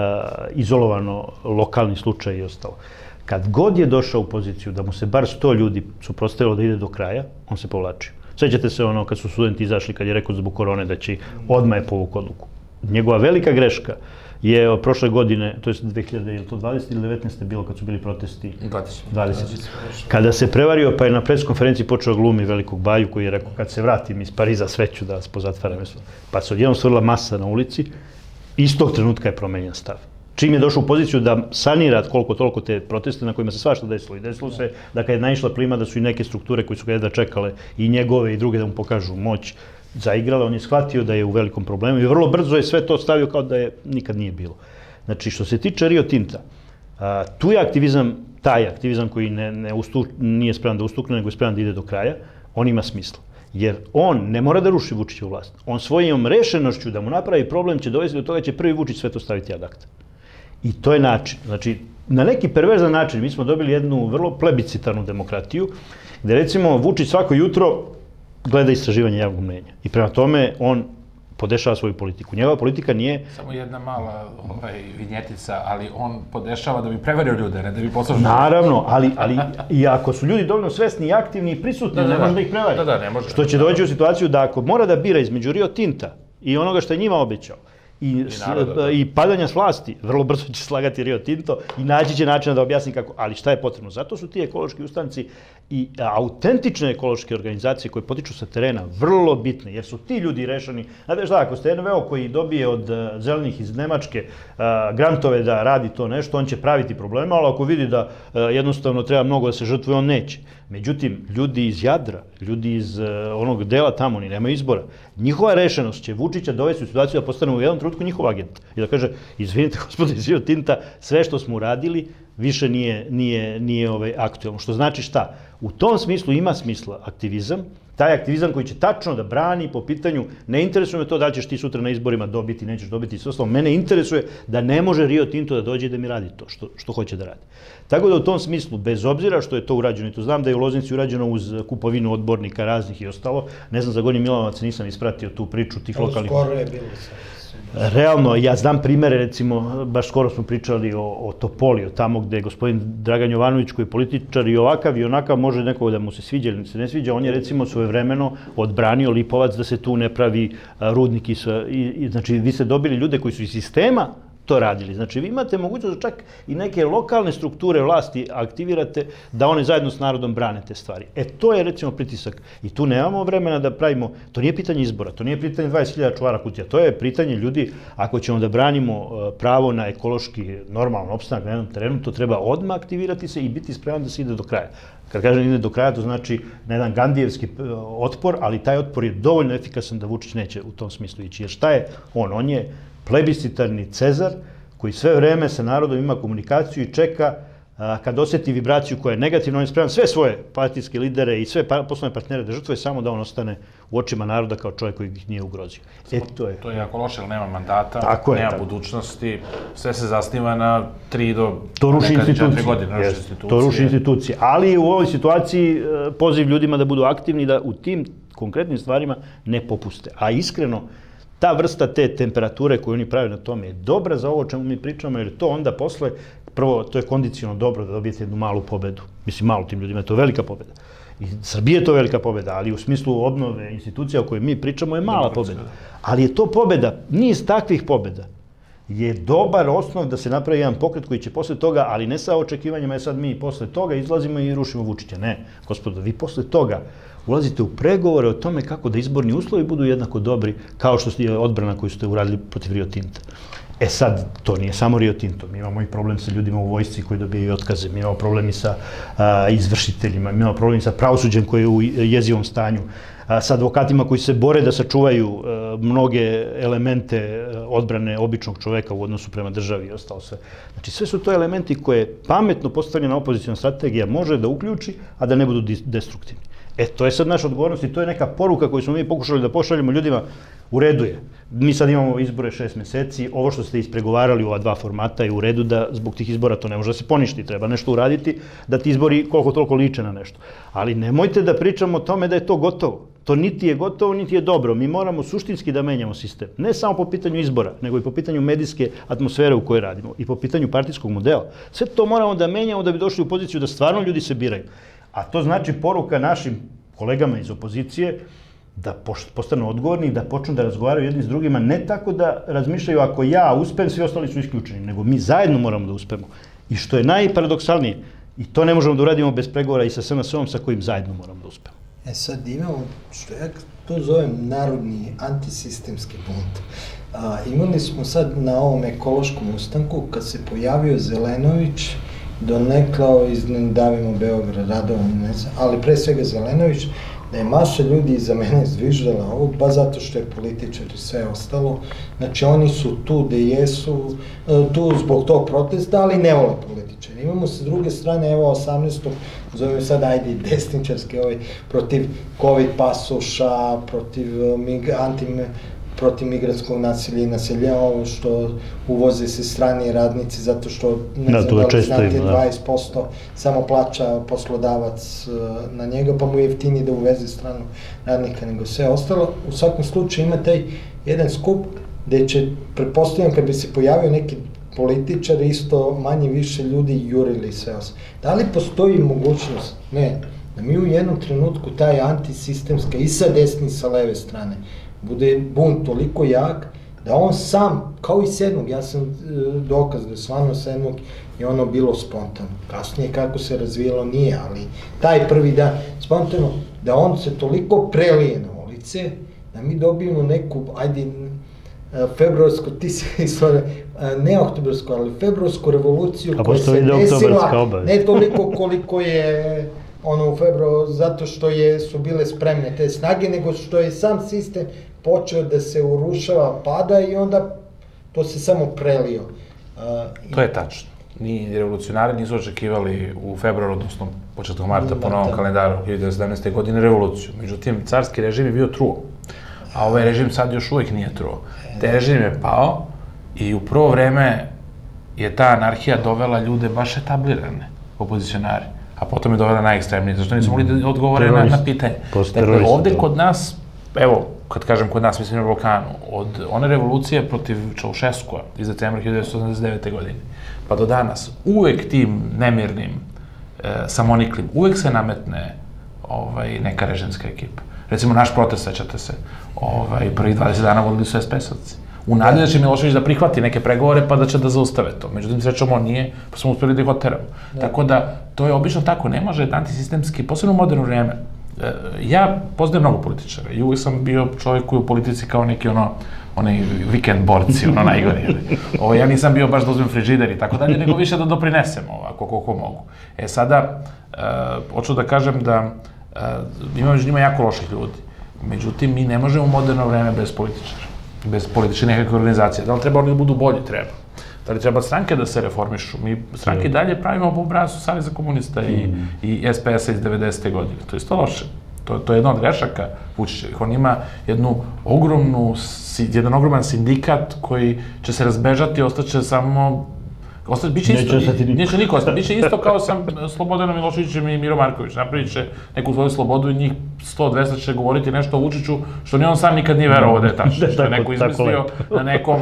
izolovano lokalni slučaj i ostalo. Kad god je došao u poziciju da mu se bar sto ljudi suprotstavilo da ide do kraja, on se povlačio. Sećate se ono kad su studenti izašli, kad je rekao zbog korone da će odmah je povuk odluku. Njegova velika greška je prošle godine, to je dve hiljade dvadesete ili devetnaeste bilo kad su bili protesti? dvadesete. Kada se prevario pa je na preskonferenciji počeo glumi velikog Baju koji je rekao kad se vratim iz Pariza sve ću da vas pozatvaram. Pa se odjednom stvorila masa na ulici, istog trenutka je promenjen stav. Čim je došao u poziciju da sanira koliko toliko te proteste na kojima se svašta desilo i desilo se da kad je naišla plima da su i neke strukture koji su ga jedva čekale i njegove i druge da mu pokažu moć zaigrala, on je shvatio da je u velikom problemu i vrlo brzo je sve to stavio kao da je nikad nije bilo. Znači, što se tiče Rio Tinta, tu je aktivizam, taj aktivizam koji nije spreman da ustukne, nego je spreman da ide do kraja, on ima smisla. Jer on ne mora da ruši Vučićevu vlast. On svojom rešenošću da mu napravi problem će dovesti do toga će prvi Vučić sve to staviti ad acta. I to je način. Znači, na neki perverzan način mi smo dobili jednu vrlo plebiscitarnu demokratiju, gde recimo Vučić svako jutro gleda istraživanje javnog mnjenja. I prema tome on podešava svoju politiku. Njegova politika nije... Samo jedna mala ovaj, vinjetica, ali on podešava da bi prevario ljude, ne da bi poslušao... Naravno, ali, ali i ako su ljudi dovoljno svesni i aktivni i prisutni, da, ne da, može da ih prevari. Da, da, ne može. Što će doći u situaciju da ako mora da bira između Rio Tinta i onoga što je njima obećao, I, I, naroda, i padanja s vlasti, vrlo brzo će slagati Rio Tinto i naći će načina da objasni kako, ali šta je potrebno. Zato su ti ekološki ustanci i autentične ekološke organizacije koje potiču sa terena vrlo bitne, jer su ti ljudi rešeni. Znate šta, ako ste N V O koji dobije od zelenih iz Nemačke grantove da radi to nešto, on će praviti problema, ali ako vidi da jednostavno treba mnogo da se žrtvuje, on neće. Međutim, ljudi iz Jadra, ljudi iz onog dela tamo, oni nemaju izbora. Njihova rešenost će Vučića dovesti u situaciju da postane u jednom trenutku njihov agent. I da kaže, izvinite gospodine iz Rio Tinta, sve što smo uradili više nije, nije, nije ovaj, aktualno. Što znači šta? U tom smislu ima smisla aktivizam, taj aktivizam koji će tačno da brani po pitanju, ne interesuje me to da li ćeš ti sutra na izborima dobiti, nećeš dobiti i sve ostalo, mene interesuje da ne može Rio Tinto da dođe i da mi radi to što, što hoće da radi. Tako da u tom smislu, bez obzira što je to urađeno, i to znam da je u Loznici urađeno uz kupovinu odbornika raznih i ostalo, ne znam, za Gornji Milanovac nisam ispratio tu priču tih lokalnih... Skoro je bilo sad. Realno, ja znam primere, recimo, baš skoro smo pričali o, o Topoliju, tamo gde je gospodin Dragan Jovanović, koji je političar i ovakav i onakav, može nekoga da mu se sviđa ili se ne sviđa, on je recimo svojevremeno odbranio Lipovac da se tu ne pravi rudnik i, i, i znači vi ste dobili ljude koji su iz sistema to radili. Znači, vi imate mogućnost da čak i neke lokalne strukture vlasti aktivirate da one zajedno s narodom brane te stvari. E, to je, recimo, pritisak. I tu nemamo vremena da pravimo, to nije pitanje izbora, to nije pitanje dvadeset hiljada čuvara kutija, to je pitanje ljudi, ako ćemo da branimo pravo na ekološki normalan opstanak na jednom terenu, to treba odmah aktivirati se i biti spreman da se ide do kraja. Kad kažem ide do kraja, to znači na jedan gandijevski otpor, ali taj otpor je dovoljno efikasan da Vučić neće u tom smislu ići. Jer šta je on? On je plebiscitarni Cezar koji sve vreme sa narodom ima komunikaciju i čeka kad osjeti vibraciju koja je negativna, on je spreman sve svoje partijske lidere i sve poslovne partnere da žrtvuje samo da on ostane u očima naroda kao čovjek koji ih nije ugrozio. E, to je. To je jako loše, jer nema mandata, tako nema je, budućnosti, sve se zasniva na tri do četiri godine. Yes, to ruši institucije. Ali u ovoj situaciji poziv ljudima da budu aktivni, da u tim konkretnim stvarima ne popuste. A iskreno, ta vrsta te temperature koju oni prave na tome je dobra za ovo o čemu mi pričamo, jer to onda posle, prvo, to je kondicionalno dobro da dobijete jednu malu pobedu. Mislim, malo tim ljudima, to je velika pobeda. I Srbije je to velika pobeda, ali u smislu obnove institucija o kojoj mi pričamo je mala pobeda. Ali je to pobeda, niz takvih pobeda je dobar osnov da se napravi jedan pokret koji će posle toga, ali ne sa očekivanjima, je sad mi posle toga izlazimo i rušimo Vučića. Ne, gospodo, vi posle toga ulazite u pregovore o tome kako da izborni uslovi budu jednako dobri kao što je odbrana koju ste uradili protiv Rio Tinta. E sad, to nije samo Rio Tinto. Mi imamo i problem sa ljudima u vojsci koji dobijaju otkaze, mi imamo problem i sa a, izvršiteljima, mi imamo problem i sa pravosuđem koje je u jezivom stanju, a, sa advokatima koji se bore da sačuvaju a, mnoge elemente a, odbrane običnog čoveka u odnosu prema državi i ostalo sve. Znači, sve su to elementi koje pametno postavljena opozicijona strategija može da uključi, a da ne budu destruktivni. E, to je sad naša odgovornost i to je neka poruka koju smo mi pokušali da pošaljemo ljudima. U redu je. Mi sad imamo izbore šest meseci, ovo što ste ispregovarali u ova dva formata je u redu da zbog tih izbora to ne može da se poništi, treba nešto uraditi da ti izbori koliko toliko liče na nešto. Ali nemojte da pričamo o tome da je to gotovo. To niti je gotovo, niti je dobro. Mi moramo suštinski da menjamo sistem. Ne samo po pitanju izbora, nego i po pitanju medijske atmosfere u kojoj radimo i po pitanju partijskog modela. Sve to moramo da menjamo da bi došli u poziciju da stvarno ljudi se biraju. A to znači poruka našim kolegama iz opozicije da postanu odgovorni i da počnu da razgovaraju jedni s drugima, ne tako da razmišljaju ako ja uspem, svi ostali su isključeni, nego mi zajedno moramo da uspemo. I što je najparadoksalnije, i to ne možemo da uradimo bez pregovora i sa S N S-om sa kojim zajedno moramo da uspemo. E sad imamo, što ja to zovem narodni antisistemski bunt. A, imali smo sad na ovom ekološkom ustanku, kad se pojavio Zelenović, donekao iznendavimo Beograd, Radovan, ne znam, ali pre svega Zelenović, da je masa ljudi iza mene zviždala ovo, pa zato što je političar i sve ostalo. Znači, oni su tu gde jesu, tu zbog tog protesta, ali ne vole političari. Imamo sa druge strane, evo, osamnaestog zovem sad, ajde, desničarski, ovaj, protiv COVID pasoša, protiv antim protiv migratskog nasilja i naselja, ovo što uvoze se strani radnici zato što, ne znam da li znate, dvadeset posto samo plaća poslodavac na njega, pa mu je jeftini da uveze stranu radnika nego sve ostalo. U svakom slučaju ima taj jedan skup gde će, pretpostavljam, kad bi se pojavio neki političar, isto manje više ljudi jurili sve ostalo. Da li postoji mogućnost, ne, da mi u jednom trenutku taj antisistemska i sa desne i sa leve strane bude bunt toliko jak da on sam, kao i sedmog, ja sam dokaz da je stvarno sedmog je ono bilo spontano. Kasnije kako se razvijelo nije, ali taj prvi dan spontano, da on se toliko prelije na ulice, da mi dobijemo neku, ajde, februarsku, ti si istorija, ne oktobarsku, ali februarsku revoluciju koja se desila, ne toliko koliko je ono u februaru, zato što je, su bile spremne te snage, nego što je sam sistem počeo da se urušava, pada i onda to se samo prelio. To je tačno. Ni revolucionari nisu očekivali u februaru, odnosno početkom marta po novom kalendaru hiljadu devetsto sedamnaeste. godine revoluciju. Međutim, carski režim je bio truo, a ovaj režim sad još uvijek nije truo. Te režim je pao i u prvo vreme je ta anarhija dovela ljude baš etablirane, opozicionari, a potom je dovela najekstremnije, zašto nisu mogli da odgovore na pitanje. Dakle, ovde kod nas, evo, kad kažem kod nas, mislim na Balkanu, od one revolucije protiv Čaušeskua iz decembra hiljadu devetsto osamdeset devete. godine, pa do danas, uvek tim nemirnim, samoniklim, uvek se nametne neka režimska ekipa. Recimo, naš protest, sećate se, prvih dvadeset dana vodili su es pe esovci. U nadi da će Milošević da prihvati neke pregovore pa da će da zaustave to. Međutim, srećom, on nije, pa smo uspeli da ih oteramo. Tako da, to je obično tako, ne može antisistemski, posebno u moderno vreme. Ja poznajem mnogo političara i uvijek sam bio čovjek koji u politici kao neki ono, onaj vikend borci, ono najgori. Ja nisam bio baš da uzmem frižider i tako dalje, nego više da doprinesem ovako koliko mogu. E sada, hoću da kažem da ima među njima jako loših ljudi. Međutim, mi ne možemo u moderno vreme bez političara, bez politične nekakve organizacije. Da li treba oni da budu bolji? Treba. Da li treba stranke da se reformišu? Mi stranke dalje pravimo po obrascu Saveza komunista i es pe es-a iz devedesete. godine. To je isto loše. To je jedna od grešaka Vučićevih. On ima jednu ogromnu, jedan ogroman sindikat koji će se razbežati, ostaće samo... Biće isto, neće niko ostati, biće isto kao sam Slobodanom Miloševićem i Miro Marković. Napravit će neku svoju slobodu i njih sto dvesta će govoriti nešto o Vučiću, što ni on sam nikad nije verovao da je tačno. Što je neko izmislio na nekom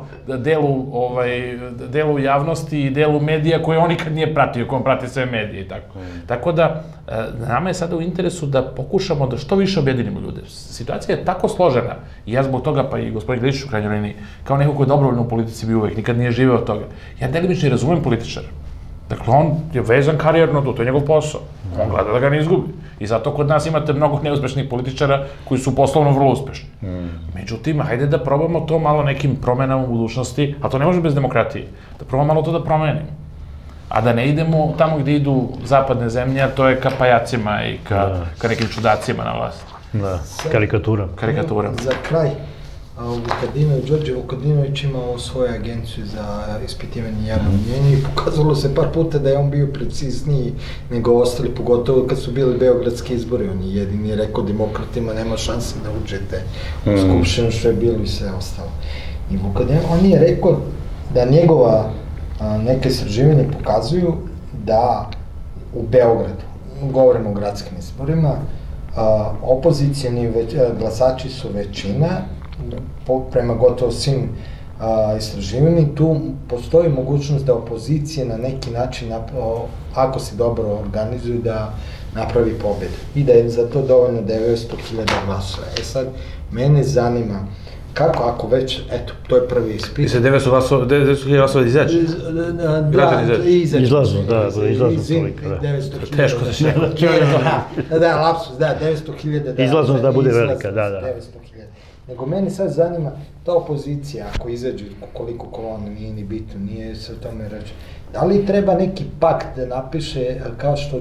delu javnosti i delu medija koje on nikad nije pratio, koji on prati sve medije i tako. Tako da, nama je sada u interesu da pokušamo da što više objedinimo ljude. Situacija je tako složena i ja zbog toga, pa i gospodin Glišić u krajnjoj liniji, kao neko koji je dobrovoljno u politici bio uvek, nikad nije živeo od toga. Ja delimično i razumem političara. Dakle, on je vezan karijerno, to je njegov posao. On gleda da ga ne izgubi. I zato kod nas imate mnogo neuspešnih političara koji su poslovno vrlo uspešni. Međutim, hajde da probamo to malo nekim promenama u budućnosti, a to ne može bez demokratije, da probamo malo to da promenimo. A da ne idemo tamo gde idu zapadne zemlje, a to je ka pajacima i ka nekim čudacima na vlast. Da, karikatura. Karikatura. Za kraj, Vukadinović, Đorđe Vukadinović imao svoju agenciju za ispitivanje javnog mnjenja i pokazalo se par puta da je on bio precizniji nego ostali, pogotovo kad su bili beogradski izbori. On je jedini rekao demokratima nema šanse da uđete u skupštinu, što je bilo i sve ostalo. I Vukadinović, on je rekao da njegova neke istraživanje pokazuju da u Beogradu, govorimo o gradskim izborima, opozicijani glasači su većina, prema gotovo svim istraživanjima, tu postoji mogućnost da opozicija na neki način, ako se dobro organizuju, da napravi pobedu. I da je za to dovoljno devetsto hiljada glasova. E sad, mene zanima, kako, ako već, eto, to je prvi ispit. I se devetsto hiljada glasova izađe? Da, izađe. Izlazno, da, izlazno toliko, da. Teško da se Da, da, lapsus, da, devetsto hiljada. Izlaznost da bude velika, da, da. Nego meni sad zanima, ta opozicija, ako izađe koliko kolona, nije ni bitno, nije se o tome reći, da li treba neki pakt da napiše, kao što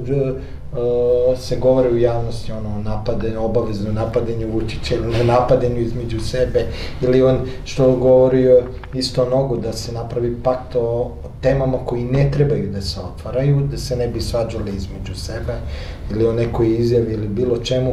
se govore u javnosti, ono, napadanje, obavezno napadanje Vučića ili ne napadanju između sebe, ili on što govorio isto mnogo, da se napravi pakt o temama koji ne trebaju da se otvaraju, da se ne bi svađali između sebe, ili o nekoj izjavi ili bilo čemu,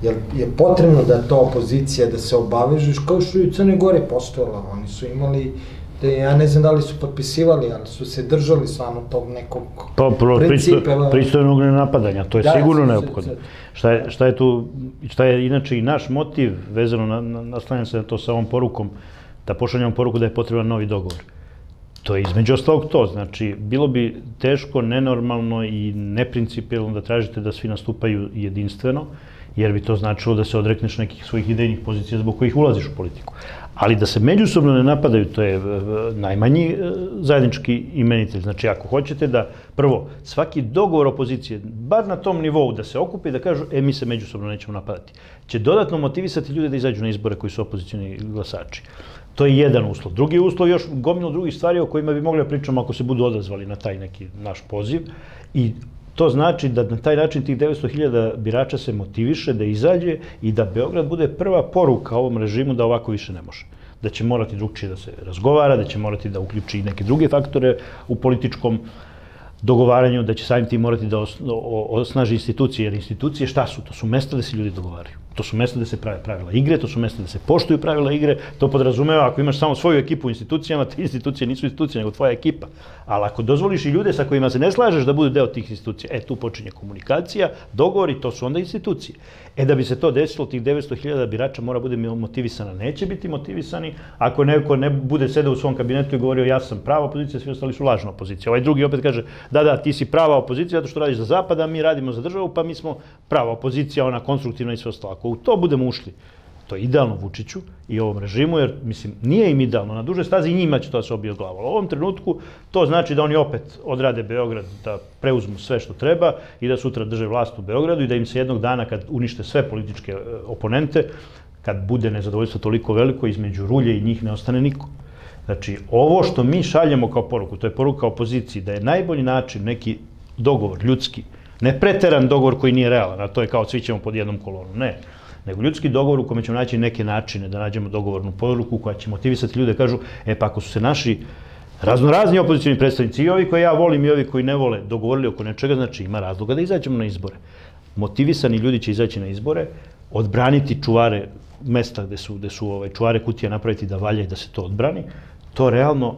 jer je potrebno da to opozicija, da se obavežeš, kao što je u Crnoj Gore postojala, oni su imali, ja ne znam da li su potpisivali, ali su se držali stvarno tog nekog principa. Pristojnog nenapadanja, to je sigurno neophodno. Šta je tu, šta je inače i naš motiv, vezano, naslanjam se na to sa ovom porukom, da pošaljamo poruku da je potreban novi dogovor. To je između ostalog to, znači, bilo bi teško, nenormalno i neprincipijalno da tražite da svi nastupaju jedinstveno, jer bi to značilo da se odrekneš nekih svojih idejnih pozicija zbog kojih ulaziš u politiku. Ali da se međusobno ne napadaju, to je najmanji zajednički imenitelj. Znači, ako hoćete da, prvo, svaki dogovor opozicije, bar na tom nivou, da se okupi i da kažu, e, mi se međusobno nećemo napadati, će dodatno motivisati ljude da izađu na izbore koji su opozicijni glasači. To je jedan uslov. Drugi uslov, još gomilu drugih stvari o kojima bi mogli da pričamo ako se budu odazvali na taj neki naš poziv. I to znači da na taj način tih devetsto hiljada birača se motiviše da izađe i da Beograd bude prva poruka ovom režimu da ovako više ne može. Da će morati drugčije da se razgovara, da će morati da uključi i neke druge faktore u političkom dogovaranju, da će samim tim morati da osnaži institucije, jer institucije šta su? To su mesta da se ljudi dogovaraju. To su mesta da se prave pravila igre, to su mesta da se poštuju pravila igre, to podrazumeva ako imaš samo svoju ekipu u institucijama, te institucije nisu institucije, nego tvoja ekipa. Ali ako dozvoliš i ljude sa kojima se ne slažeš da budu deo tih institucija, e, tu počinje komunikacija, dogovori, to su onda institucije. E, da bi se to desilo, tih devetsto hiljada birača mora bude motivisana. Neće biti motivisani ako neko ne bude sedao u svom kabinetu i govorio ja sam prava opozicija, svi ostali su lažna opozicija. Ovaj drugi opet kaže da, da, ti si prava opozicija zato što radiš za Zapad, a mi radimo za državu, pa mi smo prava opozicija, ona konstruktivna i sve ostalo. Ako u to budemo ušli, to je idealno Vučiću i ovom režimu, jer, mislim, nije im idealno. Na duže stazi i njima će to da se obije od glava. U ovom trenutku to znači da oni opet odrade Beograd, da preuzmu sve što treba i da sutra drže vlast u Beogradu i da im se jednog dana, kad unište sve političke oponente, kad bude nezadovoljstvo toliko veliko, između Rulje i njih ne ostane niko. Znači, ovo što mi šaljemo kao poruku, to je poruka opoziciji, da je najbolji način neki dogovor, ljudski, ne preteran dogovor koji nije realan, a to je kao svi ćemo pod jednom kolonu, ne. Nego ljudski dogovor u kome ćemo naći neke načine da nađemo dogovornu poruku koja će motivisati ljude, kažu, e pa ako su se naši raznorazni opozicijni predstavnici, i ovi koje ja volim i ovi koji ne vole, dogovorili oko nečega, znači ima razloga da izađemo na izbore. Motivisani ljudi će izaći na izbore, odbraniti čuvare mesta gde su, gde su ovaj, čuvare kutija napraviti da valja i da se to odbrani. To realno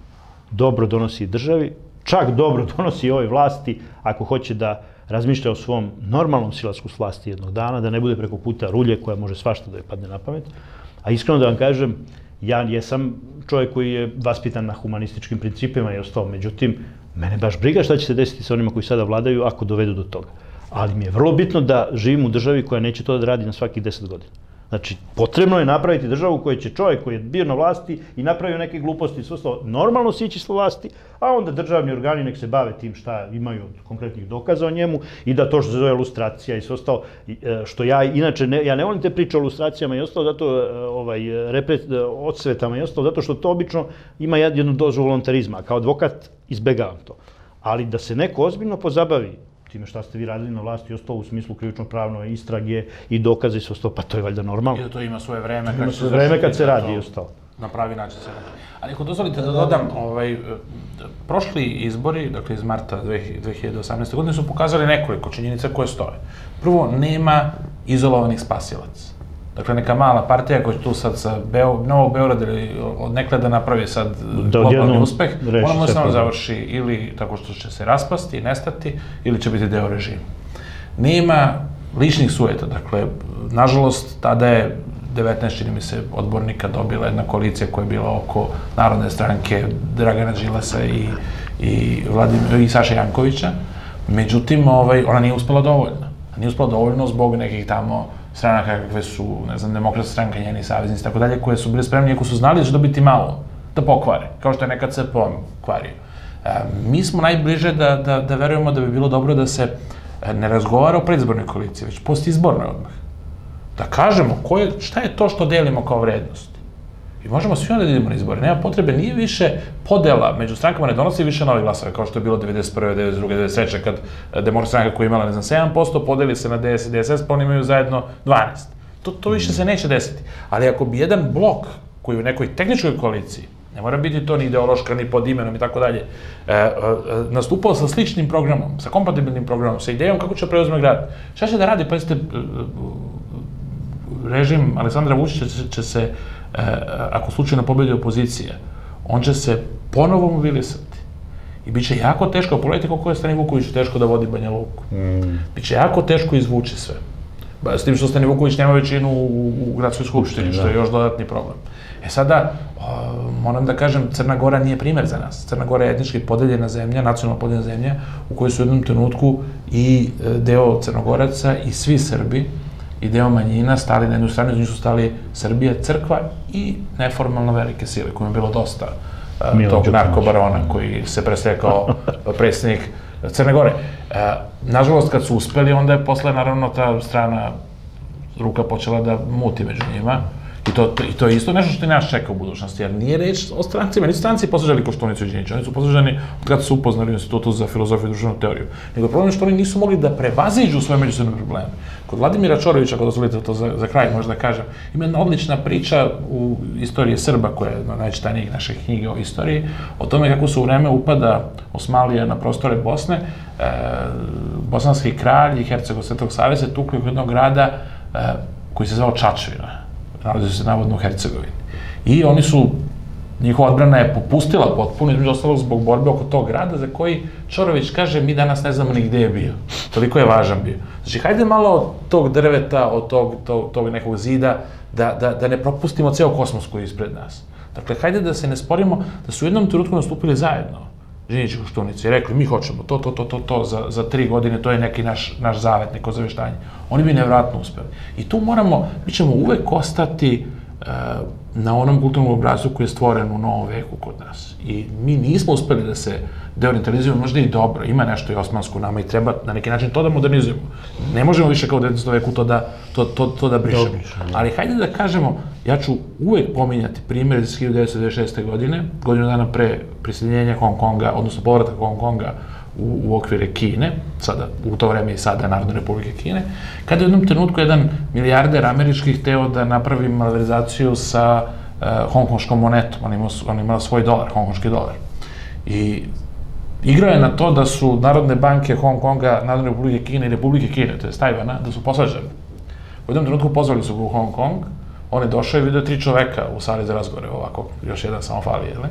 dobro donosi državi, čak dobro donosi ovoj vlasti ako hoće da razmišlja o svom normalnom silasku s vlasti jednog dana, da ne bude preko puta Rulje koja može svašta da je padne na pamet. A iskreno da vam kažem, ja jesam čovjek koji je vaspitan na humanističkim principima i ostao, međutim, mene baš briga šta će se desiti sa onima koji sada vladaju ako dovedu do toga. Ali mi je vrlo bitno da živim u državi koja neće to da radi na svakih deset godina. Znači, potrebno je napraviti državu koja će čovjek koji je bio na vlasti i napravio neke gluposti i sve ostalo normalno sići s vlasti, a onda državni organi nek se bave tim šta imaju od konkretnih dokaza o njemu i da to što se zove lustracija i sve ostalo, što ja inače, ne, ja ne volim te priče o lustracijama i ostalo, zato ovaj, odsvetama i ostalo, zato što to obično ima jednu dozu volontarizma, kao advokat izbegavam to. Ali da se neko ozbiljno pozabavi time šta ste vi radili na vlasti i ostalo u smislu krivično-pravno istrage i dokaze i sve ostalo, pa to je valjda normalno. I da to ima svoje vreme. Ima svoje vreme kad se radi i ostalo. Na pravi način se radi. Ali ako dozvolite da dodam, prošli izbori, dakle iz marta dve hiljade osamnaeste. godine, su pokazali nekoliko činjenica koje stoje. Prvo, nema izolovanih spasilaca. Dakle, neka mala partija koja će tu sad sa Novog Beograda ili od nekle da napravi sad globalni uspeh, ona može samo završi ili tako što će se raspasti, nestati, ili će biti deo režima. Nema ličnih sujeta, dakle, nažalost, tada je devetnaest, čini mi se, odbornika dobila jedna koalicija koja je bila oko Narodne stranke Dragana Đilasa i Saše Jankovića. Međutim, ona nije uspela dovoljno. Nije uspela dovoljno zbog nekih tamo stranaka kakve su, ne znam, Demokratska stranka, njeni saveznici, tako dalje, koje su bile spremni, ako su znali da će dobiti malo, da pokvare, kao što je nekad C P O kvario. Mi smo najbliže da verujemo da bi bilo dobro da se ne razgovara o predizbornoj koaliciji, već postizbornoj odmah. Da kažemo šta je to što delimo kao vrednost. I možemo svi onda da idemo na izbore. Nema potrebe, nije više podela među strankama, ne donosi više nove glasove, kao što je bilo devedeset prve, devedeset druge, devedeset treće kad Demokratska stranka koja je imala, ne znam, sedam posto, podeli se na D S i D S S, pa oni imaju zajedno dvanaest. To više se neće desiti. Ali ako bi jedan blok koji u nekoj tehničkoj koaliciji, ne mora biti to ni ideološka, ni pod imenom i tako dalje, nastupao sa sličnim programom, sa kompatibilnim programom, sa idejom kako će preuzme grad, šta će da radi? Pa jeste, režim Aleksandra Vučića će se, ako slučajno pobedi opozicija, on će se ponovo mobilisati. I bit će jako teško, pogledajte koliko je Stani Vuković teško da vodi Banja Luku. Biće jako teško izvući sve. S tim što Stani Vuković nema većinu u gradskoj skupštini, što je još dodatni problem. E sada, moram da kažem, Crna Gora nije primer za nas. Crna Gora je etnički podeljena zemlja, nacionalno podeljena zemlja, u kojoj su u jednom trenutku i deo Crnogoraca i svi Srbi i deo manjina stali na jednu stranu, iz njih su stali Srbija, crkva i neformalno velike sile, kojima je bilo dosta tog narkobarona koji se predstavlja kao predsjednik Crne Gore. Nažalost, kad su uspeli, onda je posle, naravno, ta strana ruka počela da muti među njima. I to je isto nešto što i nas čeka u budućnosti, jer nije reč o strancima. Nisu stranci poslužali Koštunicu i Đinđića, oni su poslužani od kada su upoznali u Institutu za filozofiju i društvenu teoriju. Nego problem je što oni nisu mogli da prevaziđu svoje međusobne probleme. Kod Vladimira Čorovića, ako dozvolite to za kraj, možda da kažem, ima jedna odlična priča u istoriji Srba, koja je jedna najčitanijih naših knjiga o istoriji, o tome kako su u vreme upada Osmanlija na prostore Bosne, bosanski kralj i herceg Svetog Save se tukli u jednog grada koji se zvao Čačvina. Nalazi se navodno u Hercegovini. I oni su, njihova odbrana je popustila potpuno, između ostalog zbog borbe oko tog grada, za koji Čorović kaže, mi danas ne znamo ni gde je bio. Toliko je važan bio. Znači, hajde malo od tog drveta, od tog nekog zida, da ne propustimo ceo kosmos koji je ispred nas. Dakle, hajde da se ne sporimo da su u jednom trenutku nastupili zajedno Đinđić i Koštunica i rekli, mi hoćemo to, to, to, to, to, za tri godine, to je neki naš zavet, neko zaveštanje. Oni bi nevjerojatno uspeli. I tu moramo, mi ćemo uvek ostati na onom kulturnom obrazu koji je stvoren u novom veku kod nas. I mi nismo uspeli da se deorientalizujemo, možda i dobro, ima nešto i osmansko nama i treba na neki način to da modernizujemo. Ne možemo više kao u devetnaestom veku to da brišemo. Ali hajde da kažemo, ja ću uvek pominjati primjer iz hiljadu devetsto devedeset šeste. godine, godinu dana pre priseljenja Hong Konga, odnosno povratka Hong Konga u okvire Kine, sada, u to vreme i sada Narodne republike Kine, kada je u jednom trenutku jedan milijarder američki hteo da napravi malverzaciju sa hongkonškom monetom. On imao svoj dolar, hongkonški dolar. I igrao je na to da su Narodne banke Hong Konga, Narodne republike Kine i Republike Kine, to je Tajvana, da su posvađali. U jednom trenutku pozvali su ga u Hong Kong, on je došao i vidio tri čoveka u sali za razgovore, ovako, još jedan samo fali, jel?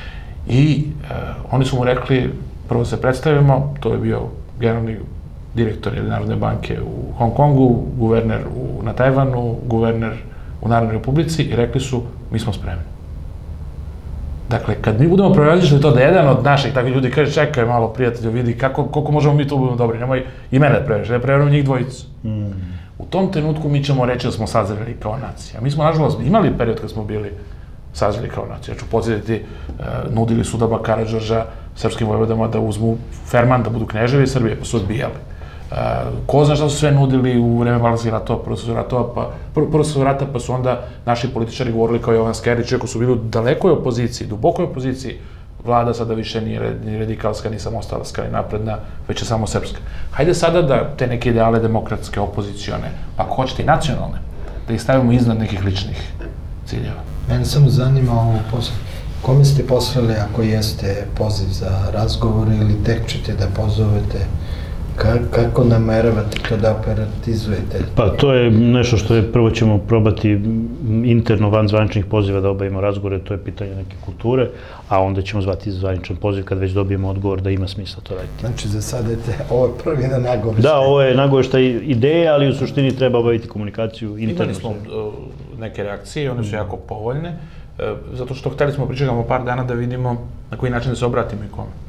I oni su mu rekli, prvo se predstavimo, to je bio generalni direktor Narodne banke u Hong Kongu, guverner na Tajvanu, guverner u Narodnoj republici i rekli su, mi smo spremni. Dakle, kad mi budemo prevazišli to da jedan od naših takvih ljudi kaže, čekaj malo prijatelju, vidi koliko možemo mi tu budemo dobri, nemoj i mene da prevaziš, da prevarim njih dvojicu. U tom trenutku mi ćemo reći da smo sazreli kao nacija. Mi smo, nažalost, imali period kad smo bili sazreli kao nacija. Ja ću podsjetiti, nudili su Doba Karađorđa srpskim vojvodama da uzmu Ferman, da budu kneževi Srbije, pa su odbijali. Ko zna šta su sve nudili u vreme Balkanskih ratova, prvo su rata, pa su onda naši političari govorili kao Jovan Skerić, iako su bili u dalekoj opoziciji, dubokoj opoziciji, vlada sada više nije ni radikalska, ni samostalska, ni napredna, već je samo srpska. Hajde sada da te neke ideale demokratske, opozicione, pa ako hoćete i nacionalne, da ih stavimo iznad nekih ličnih ciljeva. Mene samo zanima ovo posle. Kome ste poslali ako jeste poziv za razgovor ili tek ćete da pozovete? Kako nameravate to da operatizujete? Pa to je nešto što je, prvo ćemo probati interno van zvaničnih poziva da obavimo razgovore, to je pitanje neke kulture, a onda ćemo zvati zvaničan poziv kad već dobijemo odgovor da ima smisla to raditi. Znači za sada je ovo je prvi na nagoveštaj. Da, ovo je nagoveštaj ideje, ali u suštini treba obaviti komunikaciju interno. Imali smo neke reakcije, one su jako povoljne, zato što hteli smo pričekamo par dana da vidimo na koji način da se obratimo i kome.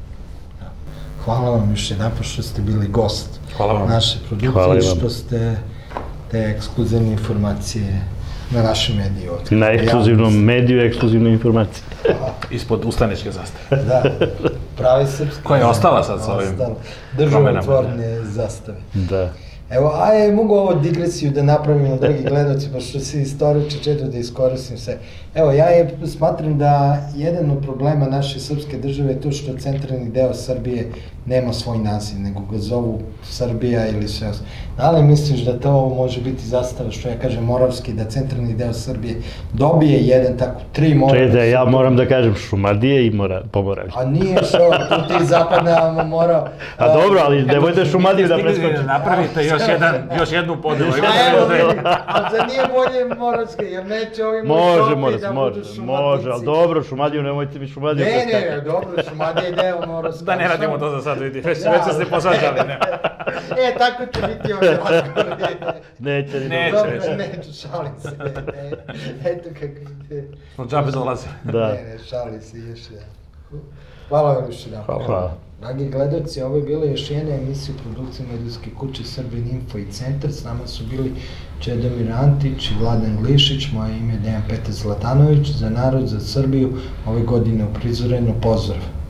Hvala vam još jedan što ste bili gost naše produkcije i što ste te ekskluzivne informacije na našem mediju otkrili. Na ekskluzivnom mediju, ekskluzivne informacije. Ispod ustaničke zastave. Da, pravi srpski. Koja je ostala sad sa ovim promenama. Državotvorne zastave. Da. Evo, aj mogu ovo digresiju da napravimo, dragi gledalci, pošto se istoriče četo da iskoristim se. Evo, ja smatram da jedan od problema naše srpske države je to što centralni deo Srbije nema svoj naziv, nego ga zovu Srbija ili sve ostalo. Da li misliš da to može biti zastava, što ja kažem, Moravski, da centralni deo Srbije dobije jedan tako, tri Moravski? Čekajte, ja moram da kažem Šumadije i Pomoravlje. A nije što, tu ti zapadna Morava. A dobro, ali nemojte Šumadiju da preskočite. Napravite još još, jedan, još jednu podelu. A evo vidi, ali za nije bolje Moravske, jer neće ovi može, moji može, može, može, ali dobro, Šumadiju, nemojte mi Šumadiju ne, preskati. Ne, ne, dobro, Šumadija je deo Moravske. Da ne radimo to za sad, vidi, već, već se ste posvađali, ne. E, tako će biti ovaj razgovor. Neće, ni neće, dobro. neće. Neću, šalim se. Eto kako ide. Smo džabe dolazili. Da. Ne, ne, šalim se još jedan. Hvala vam još jedan. Hvala. Dragi gledalci, ovo je bila još jedna emisija u produkciji medijske kuće Srbin Info i Centar. S nama su bili Čedomir Antić i Vladan Glišić, moje ime je Dejan Petar Zlatanović. Za narod, za Srbiju, ove godine u prizorenu pozdrav.